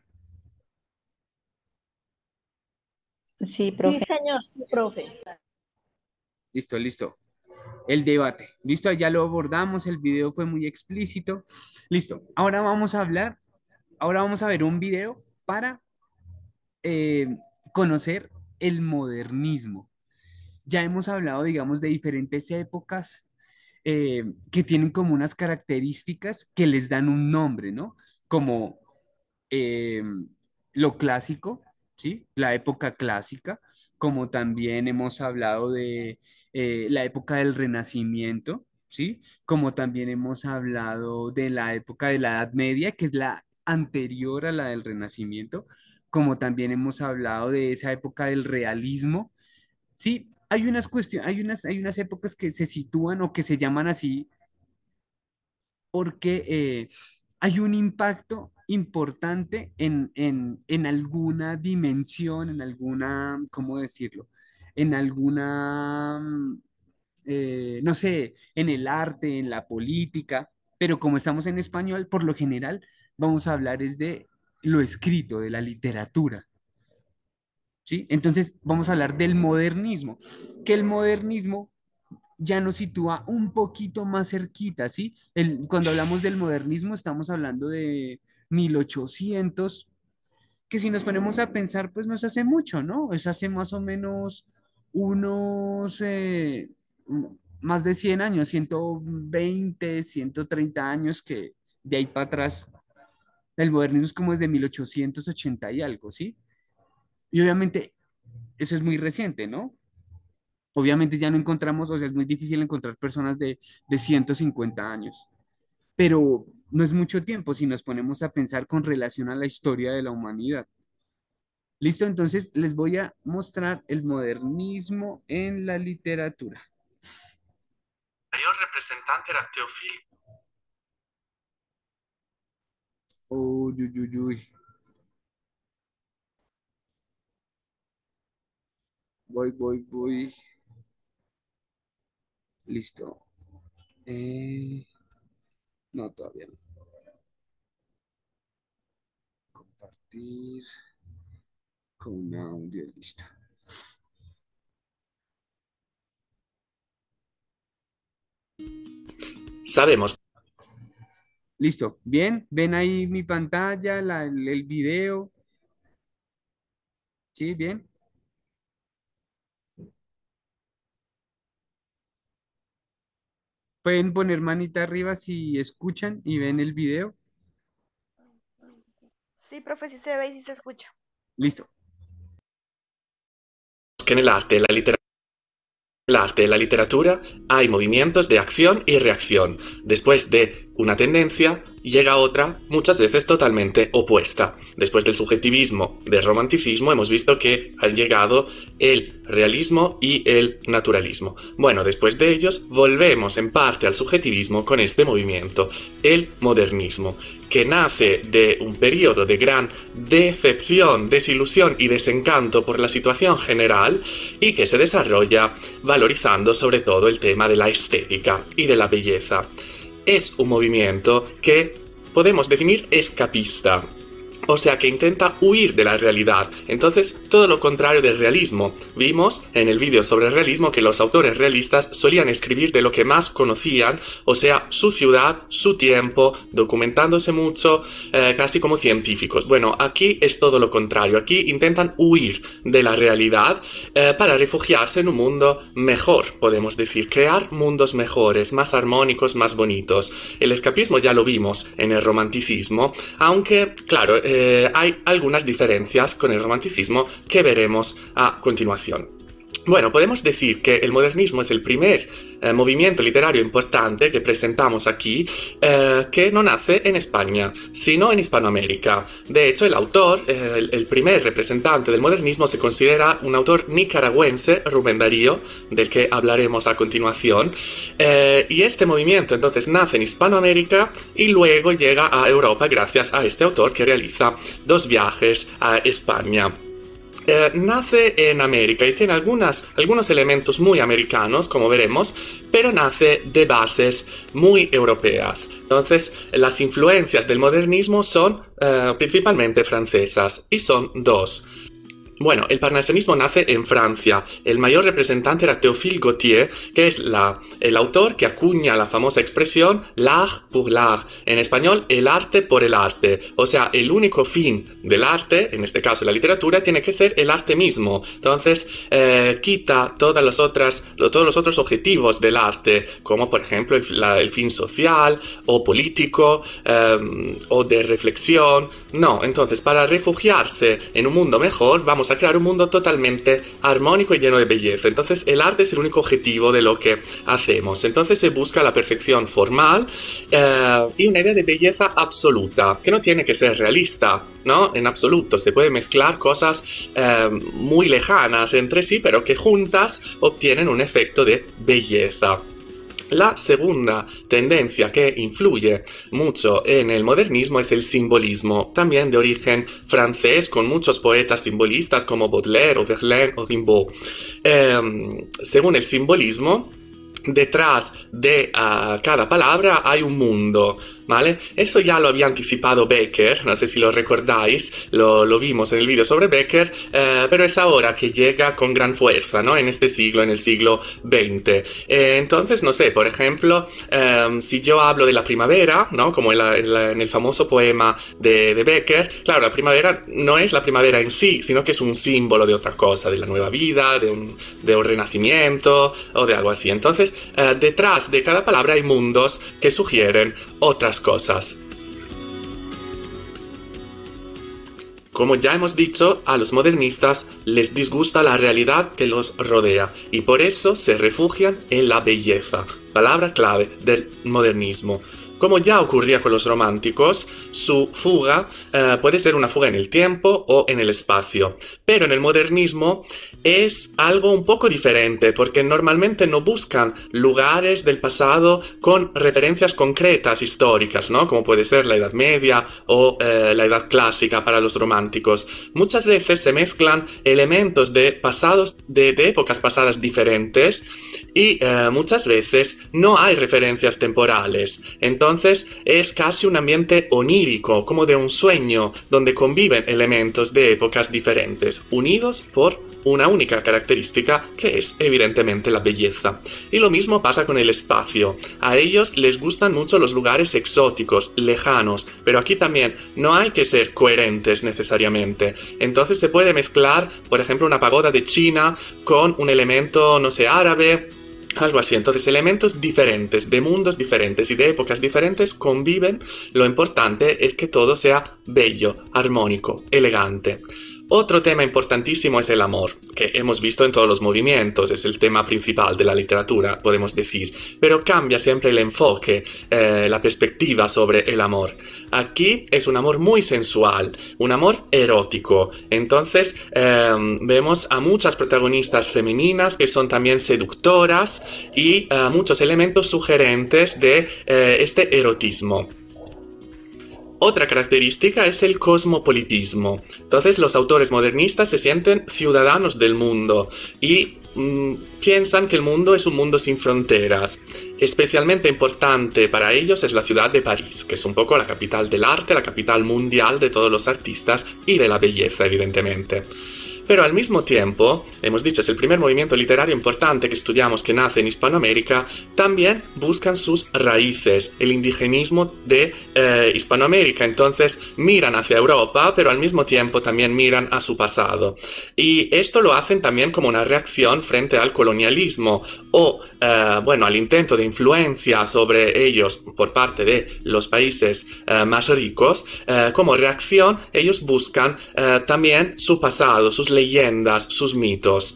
Sí, Sí, profe. señor, sí, profe. Listo, listo. El debate. Listo, ya lo abordamos, el video fue muy explícito. Listo, ahora vamos a hablar, ahora vamos a ver un video para eh, conocer el modernismo. Ya hemos hablado, digamos, de diferentes épocas eh, que tienen como unas características que les dan un nombre, ¿no? Como eh, lo clásico, ¿sí? La época clásica, como también hemos hablado de eh, la época del Renacimiento, ¿sí? Como también hemos hablado de la época de la Edad Media, que es la anterior a la del Renacimiento, como también hemos hablado de esa época del realismo, ¿sí? hay unas cuestiones, hay unas, hay unas épocas que se sitúan o que se llaman así porque eh, hay un impacto importante en, en, en alguna dimensión, en alguna, ¿cómo decirlo? En alguna, mm, eh, no sé, en el arte, en la política, pero como estamos en español, por lo general vamos a hablar es de lo escrito, de la literatura. ¿Sí? Entonces vamos a hablar del modernismo, que el modernismo ya nos sitúa un poquito más cerquita, ¿sí? El, cuando hablamos del modernismo estamos hablando de mil ochocientos, que si nos ponemos a pensar, pues no es hace mucho, ¿no? Es hace más o menos unos eh, un- más de cien años, ciento veinte, ciento treinta años que de ahí para atrás el modernismo es como desde mil ochocientos ochenta y algo, ¿sí? Y obviamente eso es muy reciente, ¿no? Obviamente ya no encontramos, o sea, es muy difícil encontrar personas de, de ciento cincuenta años, pero no es mucho tiempo si nos ponemos a pensar con relación a la historia de la humanidad. Listo, entonces les voy a mostrar el modernismo en la literatura. El mayor representante era Teófilo. Uy, uy, uy, uy. Voy, voy, voy. Listo. Eh, no, todavía no. Compartir con audio, listo. Sabemos. Listo. Bien, ven ahí mi pantalla, la- el, el video. Sí, bien. Pueden poner manita arriba si escuchan y ven el video. Sí, profe, sí se ve y sí se escucha. Listo. Que en el arte, la literatura, el arte y la literatura hay movimientos de acción y reacción. Después de una tendencia, llega otra, muchas veces totalmente opuesta. Después del subjetivismo, del romanticismo, hemos visto que han llegado el realismo y el naturalismo. Bueno, después de ellos, volvemos en parte al subjetivismo con este movimiento, el modernismo, que nace de un periodo de gran decepción, desilusión y desencanto por la situación general y que se desarrolla valorizando sobre todo el tema de la estética y de la belleza. Es un movimiento que podemos definir escapista, o sea que intenta huir de la realidad. Entonces, todo lo contrario del realismo. Vimos en el vídeo sobre el realismo que los autores realistas solían escribir de lo que más conocían, o sea, su ciudad, su tiempo, documentándose mucho, eh, casi como científicos. Bueno, aquí es todo lo contrario. Aquí intentan huir de la realidad eh, para refugiarse en un mundo mejor, podemos decir, crear mundos mejores, más armónicos, más bonitos. El escapismo ya lo vimos en el romanticismo, aunque, claro, eh, Eh, hay algunas diferencias con el romanticismo que veremos a continuación. Bueno, podemos decir que el modernismo es el primer eh, movimiento literario importante que presentamos aquí, eh, que no nace en España, sino en Hispanoamérica. De hecho, el autor, eh, el, el primer representante del modernismo, se considera un autor nicaragüense, Rubén Darío, del que hablaremos a continuación. Eh, y este movimiento entonces nace en Hispanoamérica y luego llega a Europa gracias a este autor que realiza dos viajes a España. Eh, nace en América y tiene algunas, algunos elementos muy americanos, como veremos, pero nace de bases muy europeas. Entonces, las influencias del modernismo son eh, principalmente francesas y son dos. Bueno, el parnasianismo nace en Francia. El mayor representante era Théophile Gautier, que es la, el autor que acuña la famosa expresión l'art pour l'art, en español, el arte por el arte. O sea, el único fin del arte, en este caso la literatura, tiene que ser el arte mismo. Entonces, eh, quita todas las otras, lo, todos los otros objetivos del arte, como por ejemplo el, la, el fin social o político eh, o de reflexión. No, entonces, para refugiarse en un mundo mejor, vamos a a crear un mundo totalmente armónico y lleno de belleza. Entonces el arte es el único objetivo de lo que hacemos. Entonces se busca la perfección formal eh, y una idea de belleza absoluta, que no tiene que ser realista, ¿no? En absoluto. Se puede mezclar cosas eh, muy lejanas entre sí, pero que juntas obtienen un efecto de belleza. La segunda tendencia que influye mucho en el modernismo es el simbolismo, también de origen francés, con muchos poetas simbolistas como Baudelaire o Verlaine o Rimbaud. Eh, según el simbolismo, detrás de uh, cada palabra hay un mundo, ¿vale? Eso ya lo había anticipado Becker, no sé si lo recordáis, lo, lo vimos en el vídeo sobre Becker, eh, pero es ahora que llega con gran fuerza, ¿no? En este siglo, en el siglo veinte. Eh, entonces, no sé, por ejemplo, eh, si yo hablo de la primavera, ¿no? Como en, la, en, la, en el famoso poema de, de Becker, claro, la primavera no es la primavera en sí, sino que es un símbolo de otra cosa, de la nueva vida, de un, de un renacimiento o de algo así. Entonces, eh, detrás de cada palabra hay mundos que sugieren otras cosas. Como ya hemos dicho, a los modernistas les disgusta la realidad que los rodea y por eso se refugian en la belleza, palabra clave del modernismo. Como ya ocurría con los románticos, su fuga eh, puede ser una fuga en el tiempo o en el espacio. Pero en el modernismo es algo un poco diferente, porque normalmente no buscan lugares del pasado con referencias concretas históricas, ¿no? Como puede ser la Edad Media o eh, la Edad Clásica para los románticos. Muchas veces se mezclan elementos de pasados, de, de épocas pasadas diferentes, y eh, muchas veces no hay referencias temporales. Entonces es casi un ambiente onírico, como de un sueño, donde conviven elementos de épocas diferentes, unidos por una única característica que es evidentemente la belleza. Y lo mismo pasa con el espacio. A ellos les gustan mucho los lugares exóticos, lejanos, pero aquí también no hay que ser coherentes necesariamente. Entonces se puede mezclar, por ejemplo, una pagoda de China con un elemento, no sé, árabe, algo así. Entonces elementos diferentes, de mundos diferentes y de épocas diferentes conviven. Lo importante es que todo sea bello, armónico, elegante. Otro tema importantísimo es el amor, que hemos visto en todos los movimientos, es el tema principal de la literatura, podemos decir, pero cambia siempre el enfoque, eh, la perspectiva sobre el amor. Aquí es un amor muy sensual, un amor erótico. Entonces eh, vemos a muchas protagonistas femeninas que son también seductoras y eh, muchos elementos sugerentes de eh, este erotismo. Otra característica es el cosmopolitismo. Entonces los autores modernistas se sienten ciudadanos del mundo y mmm, piensan que el mundo es un mundo sin fronteras. Especialmente importante para ellos es la ciudad de París, que es un poco la capital del arte, la capital mundial de todos los artistas y de la belleza, evidentemente. Pero al mismo tiempo, hemos dicho, es el primer movimiento literario importante que estudiamos que nace en Hispanoamérica, también buscan sus raíces, el indigenismo de eh, Hispanoamérica. Entonces miran hacia Europa, pero al mismo tiempo también miran a su pasado. Y esto lo hacen también como una reacción frente al colonialismo o, eh, bueno, al intento de influencia sobre ellos por parte de los países eh, más ricos. Eh, como reacción, ellos buscan eh, también su pasado, sus leyendas, sus mitos.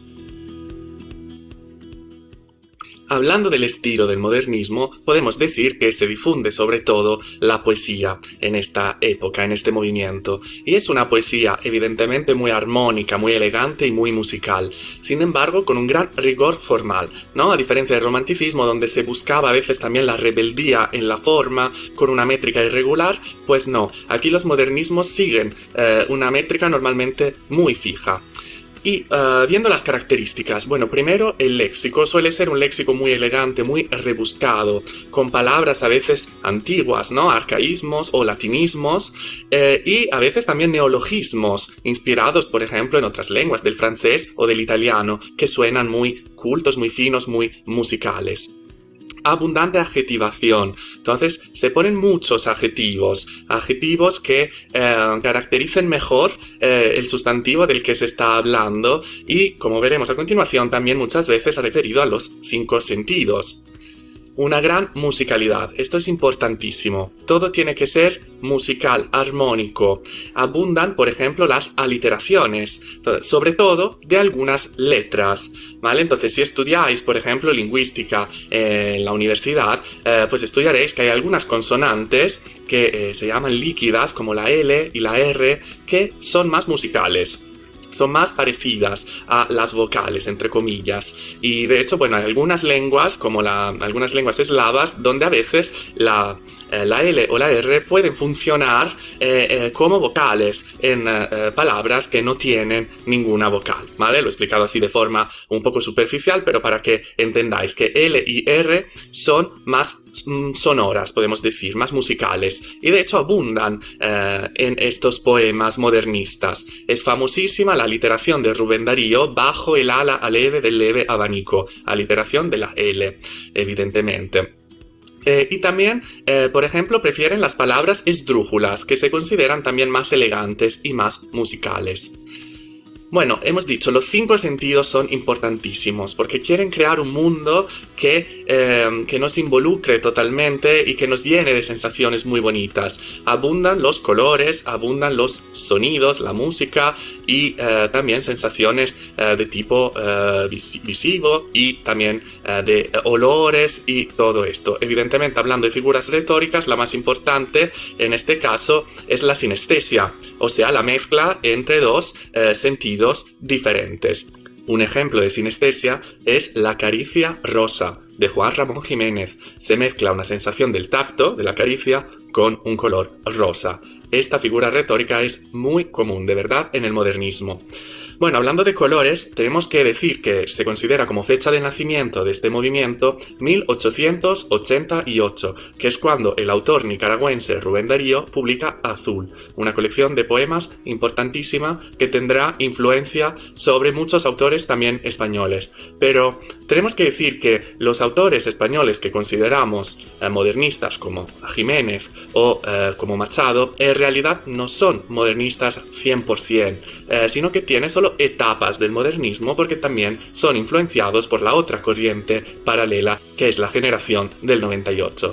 Hablando del estilo del modernismo, podemos decir que se difunde sobre todo la poesía en esta época, en este movimiento. Y es una poesía evidentemente muy armónica, muy elegante y muy musical. Sin embargo, con un gran rigor formal, ¿no? A diferencia del romanticismo, donde se buscaba a veces también la rebeldía en la forma, con una métrica irregular, pues no. Aquí los modernismos siguen eh, una métrica normalmente muy fija. Y uh, viendo las características, bueno, primero el léxico suele ser un léxico muy elegante, muy rebuscado, con palabras a veces antiguas, ¿no? Arcaísmos o latinismos, eh, y a veces también neologismos, inspirados, por ejemplo, en otras lenguas, del francés o del italiano, que suenan muy cultos, muy finos, muy musicales. Abundante adjetivación. Entonces se ponen muchos adjetivos, adjetivos que eh, caractericen mejor eh, el sustantivo del que se está hablando y, como veremos a continuación, también muchas veces referido a los cinco sentidos. una gran musicalidad. Esto es importantísimo. Todo tiene que ser musical, armónico. Abundan, por ejemplo, las aliteraciones, sobre todo de algunas letras, ¿vale? Entonces, si estudiáis, por ejemplo, lingüística eh, en la universidad, eh, pues estudiaréis que hay algunas consonantes que eh, se llaman líquidas, como la L y la R, que son más musicales. Son más parecidas a las vocales, entre comillas. Y de hecho, bueno, hay algunas lenguas, como la, algunas lenguas eslavas, donde a veces la, eh, la L o la R pueden funcionar eh, eh, como vocales en eh, palabras que no tienen ninguna vocal, ¿vale? Lo he explicado así de forma un poco superficial, pero para que entendáis que L y R son más sonoras, podemos decir, más musicales, y de hecho abundan eh, en estos poemas modernistas. Es famosísima la aliteración de Rubén Darío bajo el ala aleve del leve abanico, aliteración de la L, evidentemente. Eh, y también, eh, por ejemplo, prefieren las palabras esdrújulas, que se consideran también más elegantes y más musicales. Bueno, hemos dicho, los cinco sentidos son importantísimos porque quieren crear un mundo que, eh, que nos involucre totalmente y que nos llene de sensaciones muy bonitas. Abundan los colores, abundan los sonidos, la música y eh, también sensaciones eh, de tipo eh, vis visivo y también eh, de eh, olores y todo esto. Evidentemente, hablando de figuras retóricas, la más importante en este caso es la sinestesia, o sea, la mezcla entre dos eh, sentidos diferentes. Un ejemplo de sinestesia es La caricia rosa de Juan Ramón Jiménez. Se mezcla una sensación del tacto, de la caricia, con un color rosa. Esta figura retórica es muy común, de verdad, en el modernismo. Bueno, hablando de colores, tenemos que decir que se considera como fecha de nacimiento de este movimiento mil ochocientos ochenta y ocho, que es cuando el autor nicaragüense Rubén Darío publica Azul, una colección de poemas importantísima que tendrá influencia sobre muchos autores también españoles. Pero tenemos que decir que los autores españoles que consideramos eh, modernistas como Jiménez o eh, como Machado, en realidad no son modernistas cien por cien, eh, sino que tienen solo etapas del modernismo porque también son influenciados por la otra corriente paralela que es la generación del noventa y ocho.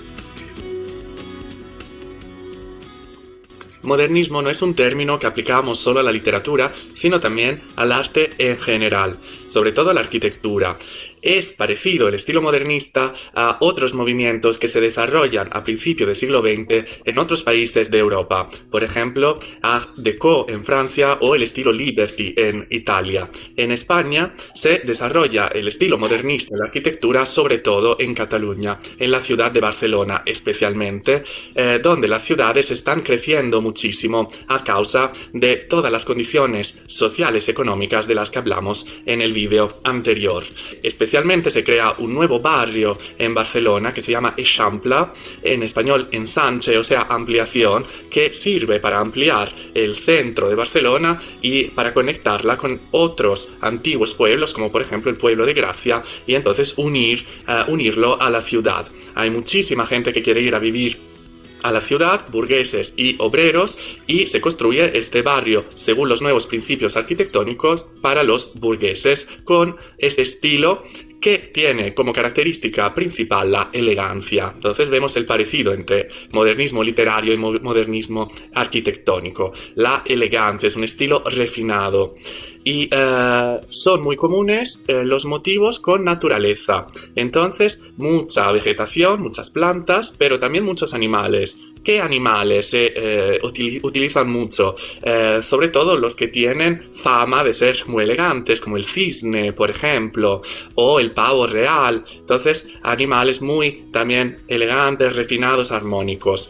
Modernismo no es un término que aplicamos solo a la literatura, sino también al arte en general, sobre todo a la arquitectura. Es parecido el estilo modernista a otros movimientos que se desarrollan a principios del siglo veinte en otros países de Europa, por ejemplo, Art Deco en Francia o el estilo Liberty en Italia. En España se desarrolla el estilo modernista en la arquitectura sobre todo en Cataluña, en la ciudad de Barcelona especialmente, eh, donde las ciudades están creciendo muchísimo a causa de todas las condiciones sociales y económicas de las que hablamos en el vídeo anterior. Especialmente se crea un nuevo barrio en Barcelona que se llama Eixample, en español ensanche, o sea, ampliación, que sirve para ampliar el centro de Barcelona y para conectarla con otros antiguos pueblos, como por ejemplo el pueblo de Gracia, y entonces unir, uh, unirlo a la ciudad. Hay muchísima gente que quiere ir a vivir a la ciudad, burgueses y obreros, y se construye este barrio según los nuevos principios arquitectónicos para los burgueses, con este estilo que tiene como característica principal la elegancia. Entonces vemos el parecido entre modernismo literario y modernismo arquitectónico. La elegancia es un estilo refinado. Y eh, son muy comunes eh, los motivos con naturaleza. Entonces, mucha vegetación, muchas plantas, pero también muchos animales. ¿Qué animales se eh, util utilizan mucho? Eh, sobre todo los que tienen fama de ser muy elegantes, como el cisne, por ejemplo, o el pavo real. Entonces, animales muy también elegantes, refinados, armónicos.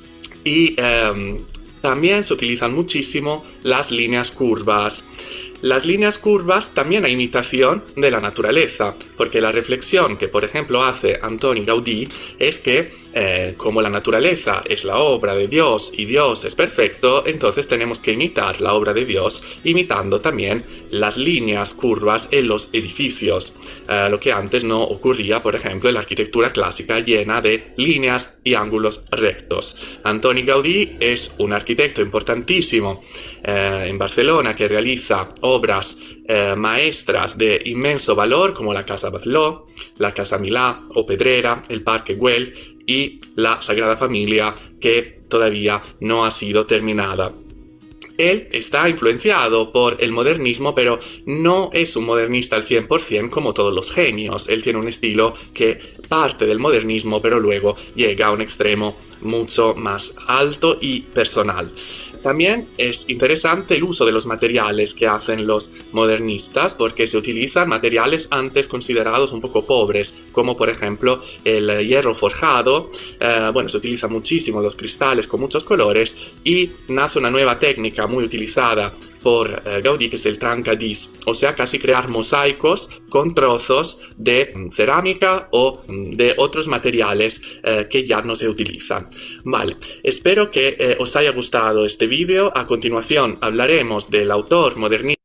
Y eh, también se utilizan muchísimo las líneas curvas. Las líneas curvas también a imitación de la naturaleza, porque la reflexión que por ejemplo hace Antoni Gaudí es que eh, como la naturaleza es la obra de Dios y Dios es perfecto, entonces tenemos que imitar la obra de Dios imitando también las líneas curvas en los edificios, eh, lo que antes no ocurría, por ejemplo, en la arquitectura clásica llena de líneas y ángulos rectos. Antoni Gaudí es un arquitecto importantísimo eh, en Barcelona que realiza obras eh, maestras de inmenso valor como la Casa Batlló, la Casa Milá o Pedrera, el Parque Güell y la Sagrada Familia, que todavía no ha sido terminada. Él está influenciado por el modernismo, pero no es un modernista al cien por ciento como todos los genios. Él tiene un estilo que parte del modernismo, pero luego llega a un extremo mucho más alto y personal. También es interesante el uso de los materiales que hacen los modernistas, porque se utilizan materiales antes considerados un poco pobres, como por ejemplo el hierro forjado. Eh, bueno, se utilizan muchísimo los cristales con muchos colores y nace una nueva técnica muy utilizada por eh, Gaudí, que es el trancadís, o sea, casi crear mosaicos con trozos de mm, cerámica o mm, de otros materiales eh, que ya no se utilizan. Vale, espero que eh, os haya gustado este vídeo. A continuación hablaremos del autor modernista.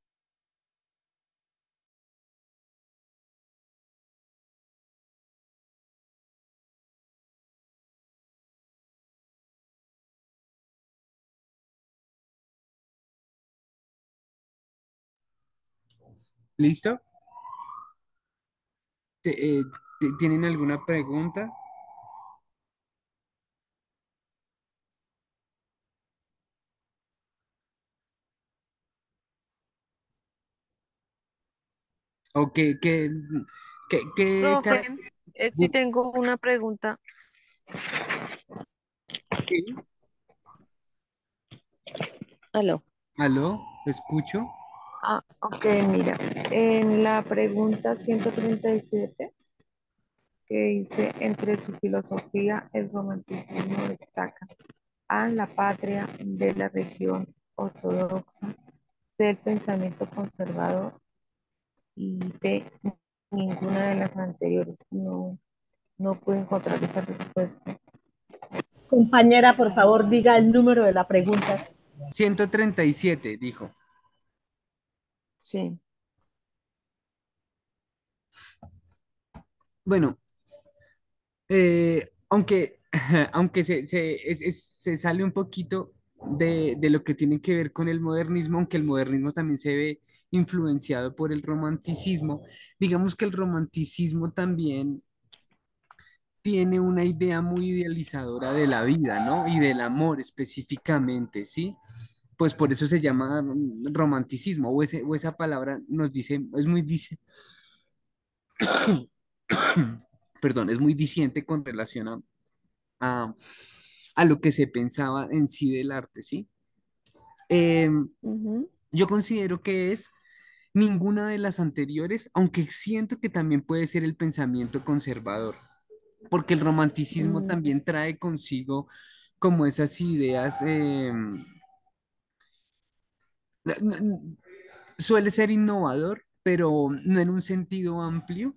¿Listo? Te- eh, te- ¿Tienen alguna pregunta? ¿O qué, qué, qué, qué Profe, cara- eh, sí di- tengo una pregunta. Sí. Aló. ¿Aló? ¿Escucho? Ah, ok, mira, en la pregunta ciento treinta y siete, que dice, entre su filosofía, el romanticismo destaca A, la patria de la región ortodoxa, C, el pensamiento conservador y D, ninguna de las anteriores. No, no pude encontrar esa respuesta. Compañera, por favor, diga el número de la pregunta. ciento treinta y siete, dijo. Sí. Bueno, eh, aunque, aunque se, se, es- es- se sale un poquito de, de lo que tiene que ver con el modernismo, aunque el modernismo también se ve influenciado por el romanticismo, digamos que el romanticismo también tiene una idea muy idealizadora de la vida, ¿no? Y del amor específicamente, ¿sí? Pues por eso se llama mm, romanticismo, o, ese, o esa palabra nos dice, es muy, dice, perdón, es muy diciente con relación a, a, a lo que se pensaba en sí del arte, ¿sí? Em, Ujú. yo considero que es ninguna de las anteriores, aunque siento que también puede ser el pensamiento conservador, porque el romanticismo Mm, también trae consigo como esas ideas, em, n- n- suele ser innovador, pero no en un sentido amplio,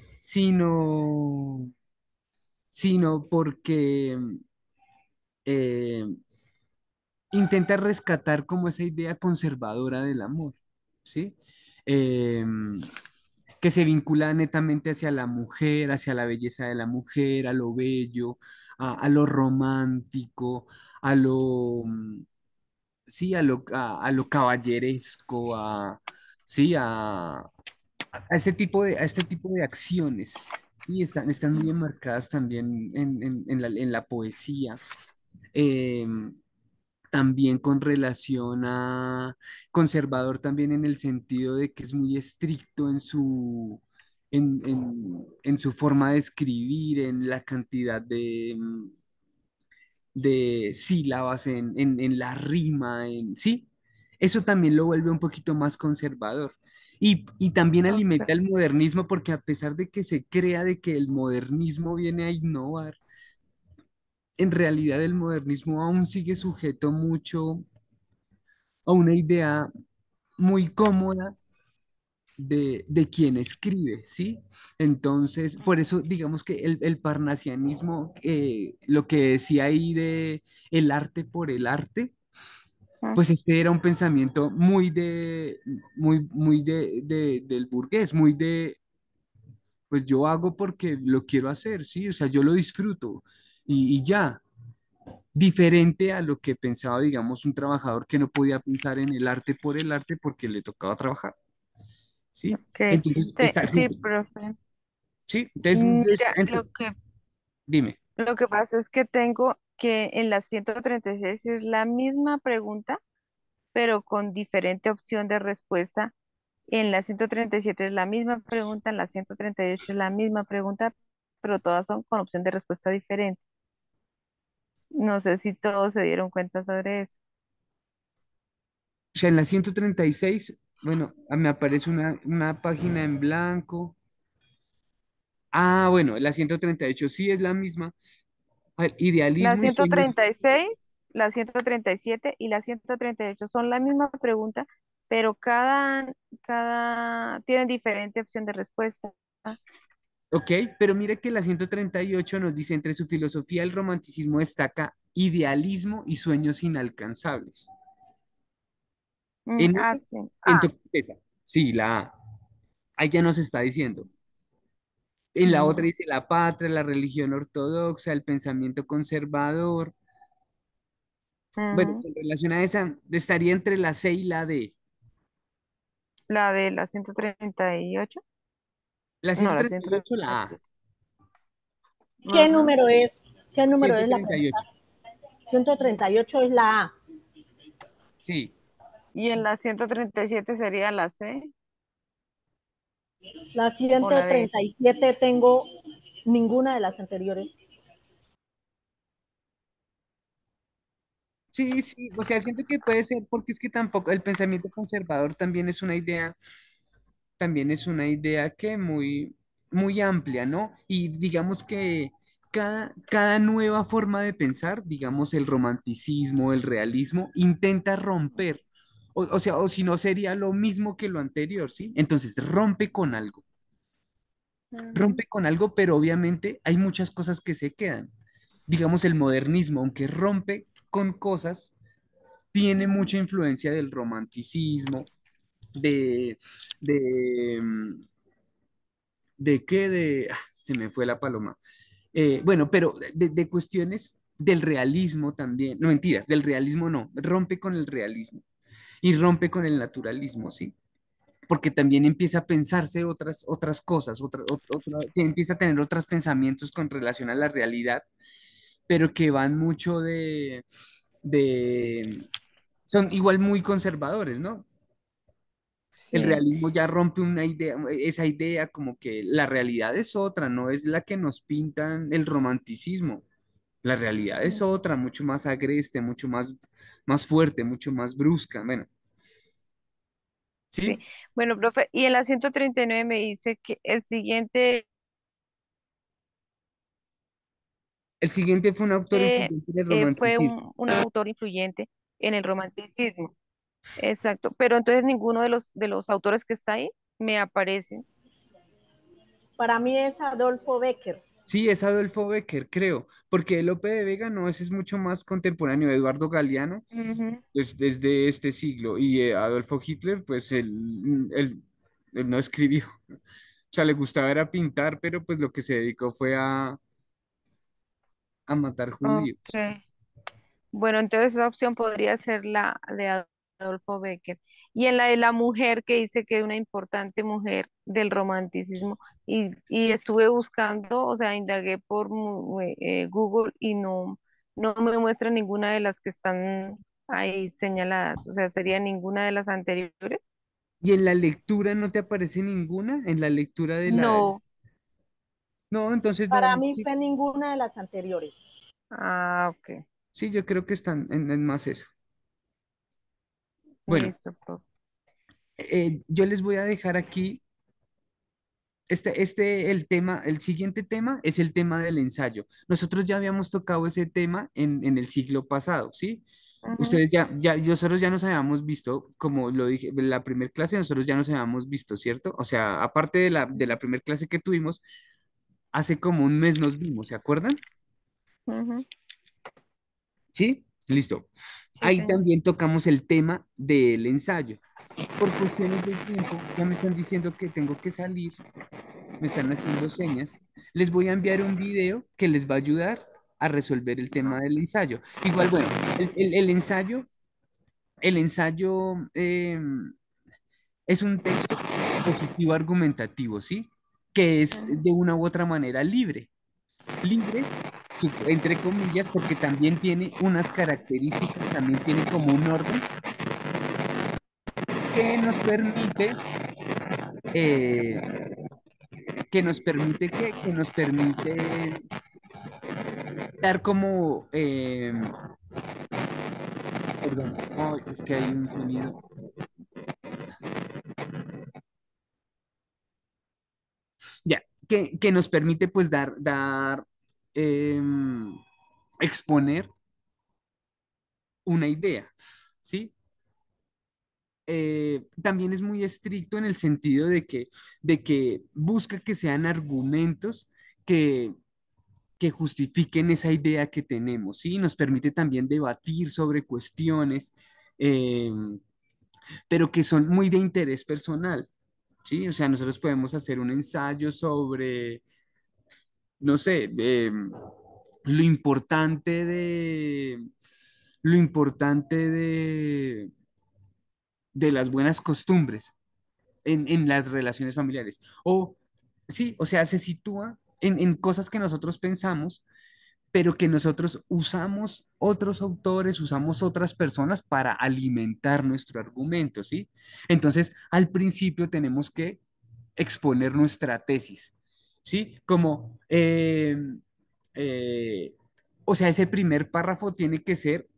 sino, sino porque eh, intenta rescatar como esa idea conservadora del amor, ¿sí? Em, que se vincula netamente hacia la mujer, hacia la belleza de la mujer, a lo bello, a, a lo romántico, a lo, mm, sí, a lo, a, a lo caballeresco, a, sí, a, a este tipo de, a este tipo de acciones. Y están, están muy enmarcadas también en, en- en la, en la poesía. Em, También con relación a conservador también en el sentido de que es muy estricto en su, en, en- en su forma de escribir, en la cantidad de, mm, de sílabas, en, en, en la rima, en sí. Eso también lo vuelve un poquito más conservador. Y, y también alimenta ok. el modernismo porque a pesar de que se crea de que el modernismo viene a innovar, en realidad el modernismo aún sigue sujeto mucho a una idea muy cómoda de, de quien escribe, ¿sí? Entonces, por eso digamos que el, el parnasianismo, eh, lo que decía ahí de el arte por el arte, Ah, pues este era un pensamiento muy de, muy, muy de, de- del burgués, muy de, pues yo hago porque lo quiero hacer, ¿sí? O sea, yo lo disfruto y, y ya. diferente a lo que pensaba, digamos, un trabajador que no podía pensar en el arte por el arte porque le tocaba trabajar, ¿sí? Ok, Entonces, te- está, sí, profe. ¿sí? Entonces, Mira, está entre- lo que, dime. lo que pasa es que tengo que en la ciento treinta y seis es la misma pregunta, pero con diferente opción de respuesta. En la ciento treinta y siete es la misma pregunta, en la ciento treinta y ocho es la misma pregunta, pero todas son con opción de respuesta diferente. No sé si todos se dieron cuenta sobre eso. O sea, en la ciento treinta y seis, bueno, ah, me aparece una, una página en blanco. Ah, bueno, la ciento treinta y ocho sí es la misma. Ah, La idealismo y ciento sueños. treinta y seis, la ciento treinta y siete y la ciento treinta y ocho son la misma pregunta, pero cada, cada tienen diferente opción de respuesta. Ok, pero mire que la ciento treinta y ocho nos dice, entre su filosofía el romanticismo destaca idealismo y sueños inalcanzables. Mm, En ah, esa, sí. Ah, entonces, esa, sí, la A. Ahí ya nos está diciendo. En la otra mm, dice la patria, la religión ortodoxa, el pensamiento conservador. Bueno, ujú. con relación a esa, estaría entre la C y la D. La de la ciento treinta y ocho. La No, la ciento treinta y ocho, la A. ciento treinta y siete. ¿Qué Ajá. número es? ¿Qué número es la pregunta? ciento treinta y ocho. ciento treinta y ocho es la A. Sí. Y en la ciento treinta y siete sería la C La o la D. ciento treinta y siete tengo ninguna de las anteriores. Sí, sí, o sea, siento que puede ser porque es que tampoco el pensamiento conservador también es una idea, también es una idea que muy, muy amplia, ¿no? Y digamos que cada, cada nueva forma de pensar, digamos el romanticismo, el realismo, intenta romper, o, o sea, o si no sería lo mismo que lo anterior, ¿sí? Entonces rompe con algo, Ujú. rompe con algo, pero obviamente hay muchas cosas que se quedan. Digamos el modernismo, aunque rompe con cosas tiene mucha influencia del romanticismo, de, de, mm, ¿de qué? De, ah, se me fue la paloma. Eh, bueno, pero de, de cuestiones del realismo también, no mentiras, del realismo no, rompe con el realismo y rompe con el naturalismo, ¿sí? Porque también empieza a pensarse otras, otras cosas, otra, otra- otra- que empieza a tener otros pensamientos con relación a la realidad, pero que van mucho de, de, son igual muy conservadores, ¿no? El Sí. realismo ya rompe una idea, esa idea como que la realidad es otra, no es la que nos pintan el romanticismo. La realidad es otra, mucho más agreste, mucho más, más fuerte, mucho más brusca. Bueno, Sí, ¿sí? bueno, profe, y en la ciento treinta y nueve me dice que el siguiente El siguiente fue un autor eh, influyente del eh, fue romanticismo. un, un autor influyente en el romanticismo. Exacto, pero entonces ninguno de los de los autores que está ahí me aparece. Para mí es Adolfo Becker. Sí, es Adolfo Becker, creo, porque Lope de Vega no, ese es mucho más contemporáneo. Eduardo Galeano Ujú. es desde este siglo y eh, Adolfo Hitler, pues él, él, él no escribió. O sea, le gustaba era pintar, pero pues lo que se dedicó fue a, a matar judíos. Ok. Bueno, entonces esa opción podría ser la de Ad- Adolfo Becker. Y en la de la mujer que dice que es una importante mujer del romanticismo y, y estuve buscando, o sea, indagué por mu- eh, Google y no, no me muestra ninguna de las que están ahí señaladas, o sea, sería ninguna de las anteriores. ¿Y en la lectura no te aparece ninguna? En la lectura de la... No. No, entonces no. Para mí fue ninguna de las anteriores. Ah, ok. Sí, yo creo que están en, en más eso. Bueno, Listo, profe. eh, yo les voy a dejar aquí, este, este, el tema, el siguiente tema es el tema del ensayo. Nosotros ya habíamos tocado ese tema en, en el siglo pasado, ¿sí? Ujú, Ustedes ya, ya, nosotros ya nos habíamos visto, como lo dije, en la primera clase nosotros ya nos habíamos visto, ¿cierto? O sea, aparte de la, de la primera clase que tuvimos, hace como un mes nos vimos, ¿se acuerdan? ujú. ¿Sí? Listo. Sí, Ahí señor. también tocamos el tema del ensayo. Por cuestiones del tiempo, ya me están diciendo que tengo que salir, me están haciendo señas. Les voy a enviar un video que les va a ayudar a resolver el tema del ensayo. Igual, bueno, el, el- el ensayo, el ensayo em, es un texto expositivo argumentativo, ¿sí? Que es de una u otra manera libre. Libre, sup- entre comillas, porque también tiene unas características, también tiene como un orden que nos permite, eh, que nos permite, ¿qué? Que nos permite dar como, em, perdón, ay, es que hay un sonido. Ya, que, que nos permite pues dar, dar, em, exponer una idea, ¿sí? Eh, también es muy estricto en el sentido de que, de que busca que sean argumentos que, que justifiquen esa idea que tenemos, ¿sí? Nos permite también debatir sobre cuestiones, em, pero que son muy de interés personal, ¿sí? O sea, nosotros podemos hacer un ensayo sobre, no sé, em, lo importante de, lo importante de, de las buenas costumbres en, en las relaciones familiares. O sí, o sea, se sitúa en, en cosas que nosotros pensamos, pero que nosotros usamos otros autores, usamos otras personas para alimentar nuestro argumento, ¿sí? Entonces, al principio tenemos que exponer nuestra tesis, ¿sí? Como, eh, eh, o sea, ese primer párrafo tiene que ser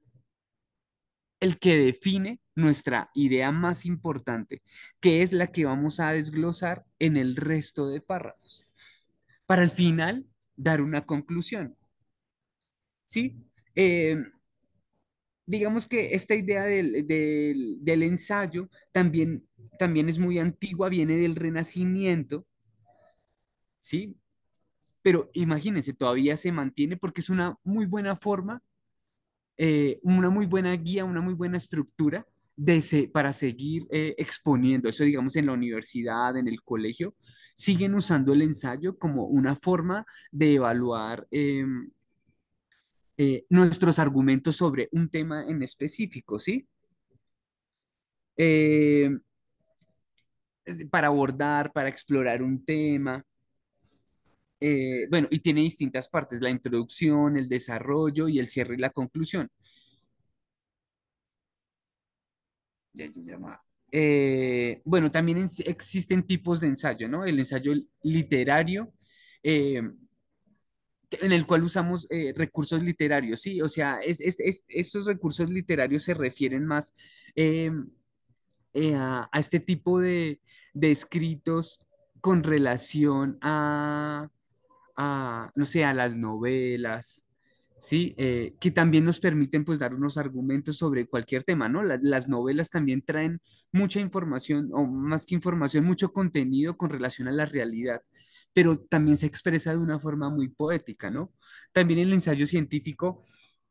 el que define nuestra idea más importante, que es la que vamos a desglosar en el resto de párrafos, para al final dar una conclusión, ¿sí? Eh, digamos que esta idea del, del- del ensayo también, también es muy antigua, viene del Renacimiento, ¿sí? Pero imagínense, todavía se mantiene porque es una muy buena forma, eh, una muy buena guía, una muy buena estructura de se- para seguir eh, exponiendo. Eso, digamos, en la universidad, en el colegio, siguen usando el ensayo como una forma de evaluar em, eh, nuestros argumentos sobre un tema en específico, ¿sí? Eh, es para abordar, para explorar un tema. Eh, bueno, y tiene distintas partes, la introducción, el desarrollo y el cierre y la conclusión. Ya, ya, ya va. Eh, bueno, también en- existen tipos de ensayo, ¿no? El ensayo literario, eh, en el cual usamos eh, recursos literarios, ¿sí? O sea, es, es- es- estos recursos literarios se refieren más eh, eh, a, a este tipo de, de escritos con relación a, a, no sé, a las novelas, ¿sí? Eh, que también nos permiten pues dar unos argumentos sobre cualquier tema, ¿no? La- las novelas también traen mucha información, o más que información, mucho contenido con relación a la realidad, pero también se expresa de una forma muy poética, ¿no? También el ensayo científico,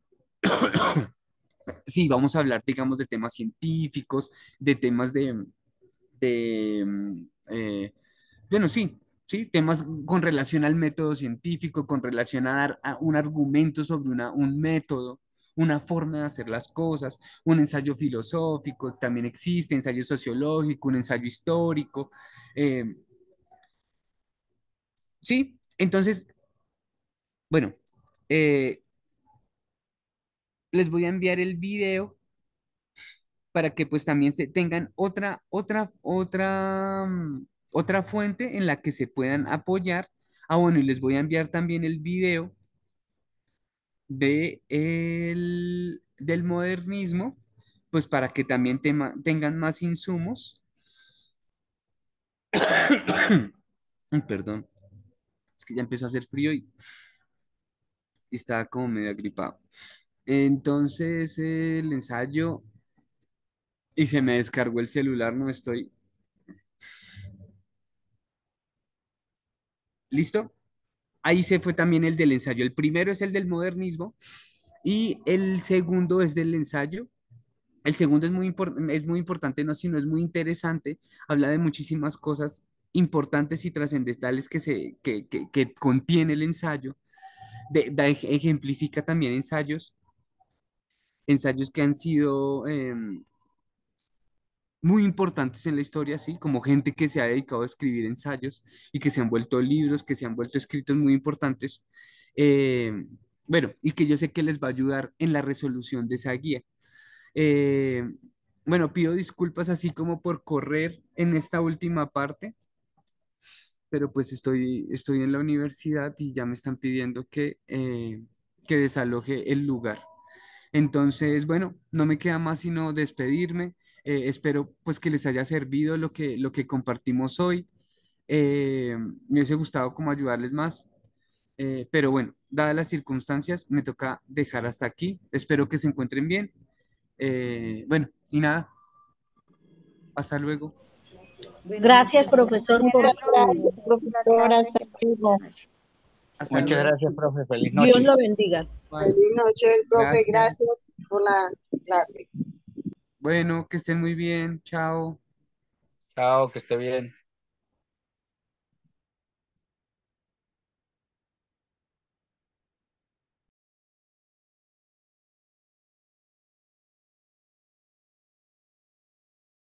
sí, vamos a hablar, digamos, de temas científicos, de temas de, de, mm, eh, bueno, sí, sí, temas con relación al método científico, con relación a dar a un argumento sobre una, un método, una forma de hacer las cosas, un ensayo filosófico, también existe, ensayo sociológico, un ensayo histórico. eh, sí, entonces, bueno, eh, les voy a enviar el video para que pues también se tengan otra, otra, otra, mm, otra fuente en la que se puedan apoyar. Ah, bueno, y les voy a enviar también el video de el- del modernismo, pues para que también tema- tengan más insumos. Ay, perdón, es que ya empezó a hacer frío y estaba como medio agripado. Entonces el ensayo y se me descargó el celular, no estoy listo. Ahí se fue también el del ensayo. El primero es el del modernismo y el segundo es del ensayo. El segundo es muy, impor- es muy importante, no, sino es muy interesante. Habla de muchísimas cosas importantes y trascendentales que, se, que, que, que contiene el ensayo. de- da ej- ejemplifica también ensayos, ensayos que han sido em, muy importantes en la historia, sí, como gente que se ha dedicado a escribir ensayos y que se han vuelto libros, que se han vuelto escritos muy importantes. Eh, bueno, y que yo sé que les va a ayudar en la resolución de esa guía. Eh, bueno, pido disculpas así como por correr en esta última parte, pero pues estoy, estoy en la universidad y ya me están pidiendo que, eh, que desaloje el lugar. Entonces, bueno, no me queda más sino despedirme. Eh, espero pues que les haya servido lo que, lo que compartimos hoy. Eh, me hubiese gustado como ayudarles más, eh, pero bueno, dadas las circunstancias, me toca dejar hasta aquí. Espero que se encuentren bien. Eh, bueno, y nada, hasta luego. Gracias, profesor, por Muchas su... gracias, profesor. Hasta luego. Hasta Muchas luego. gracias, profe. Feliz Dios noche. lo bendiga. Bye. Feliz noche, profe. Gracias. Gracias por la clase. Bueno, que estén muy bien. Chao. Chao, que esté bien.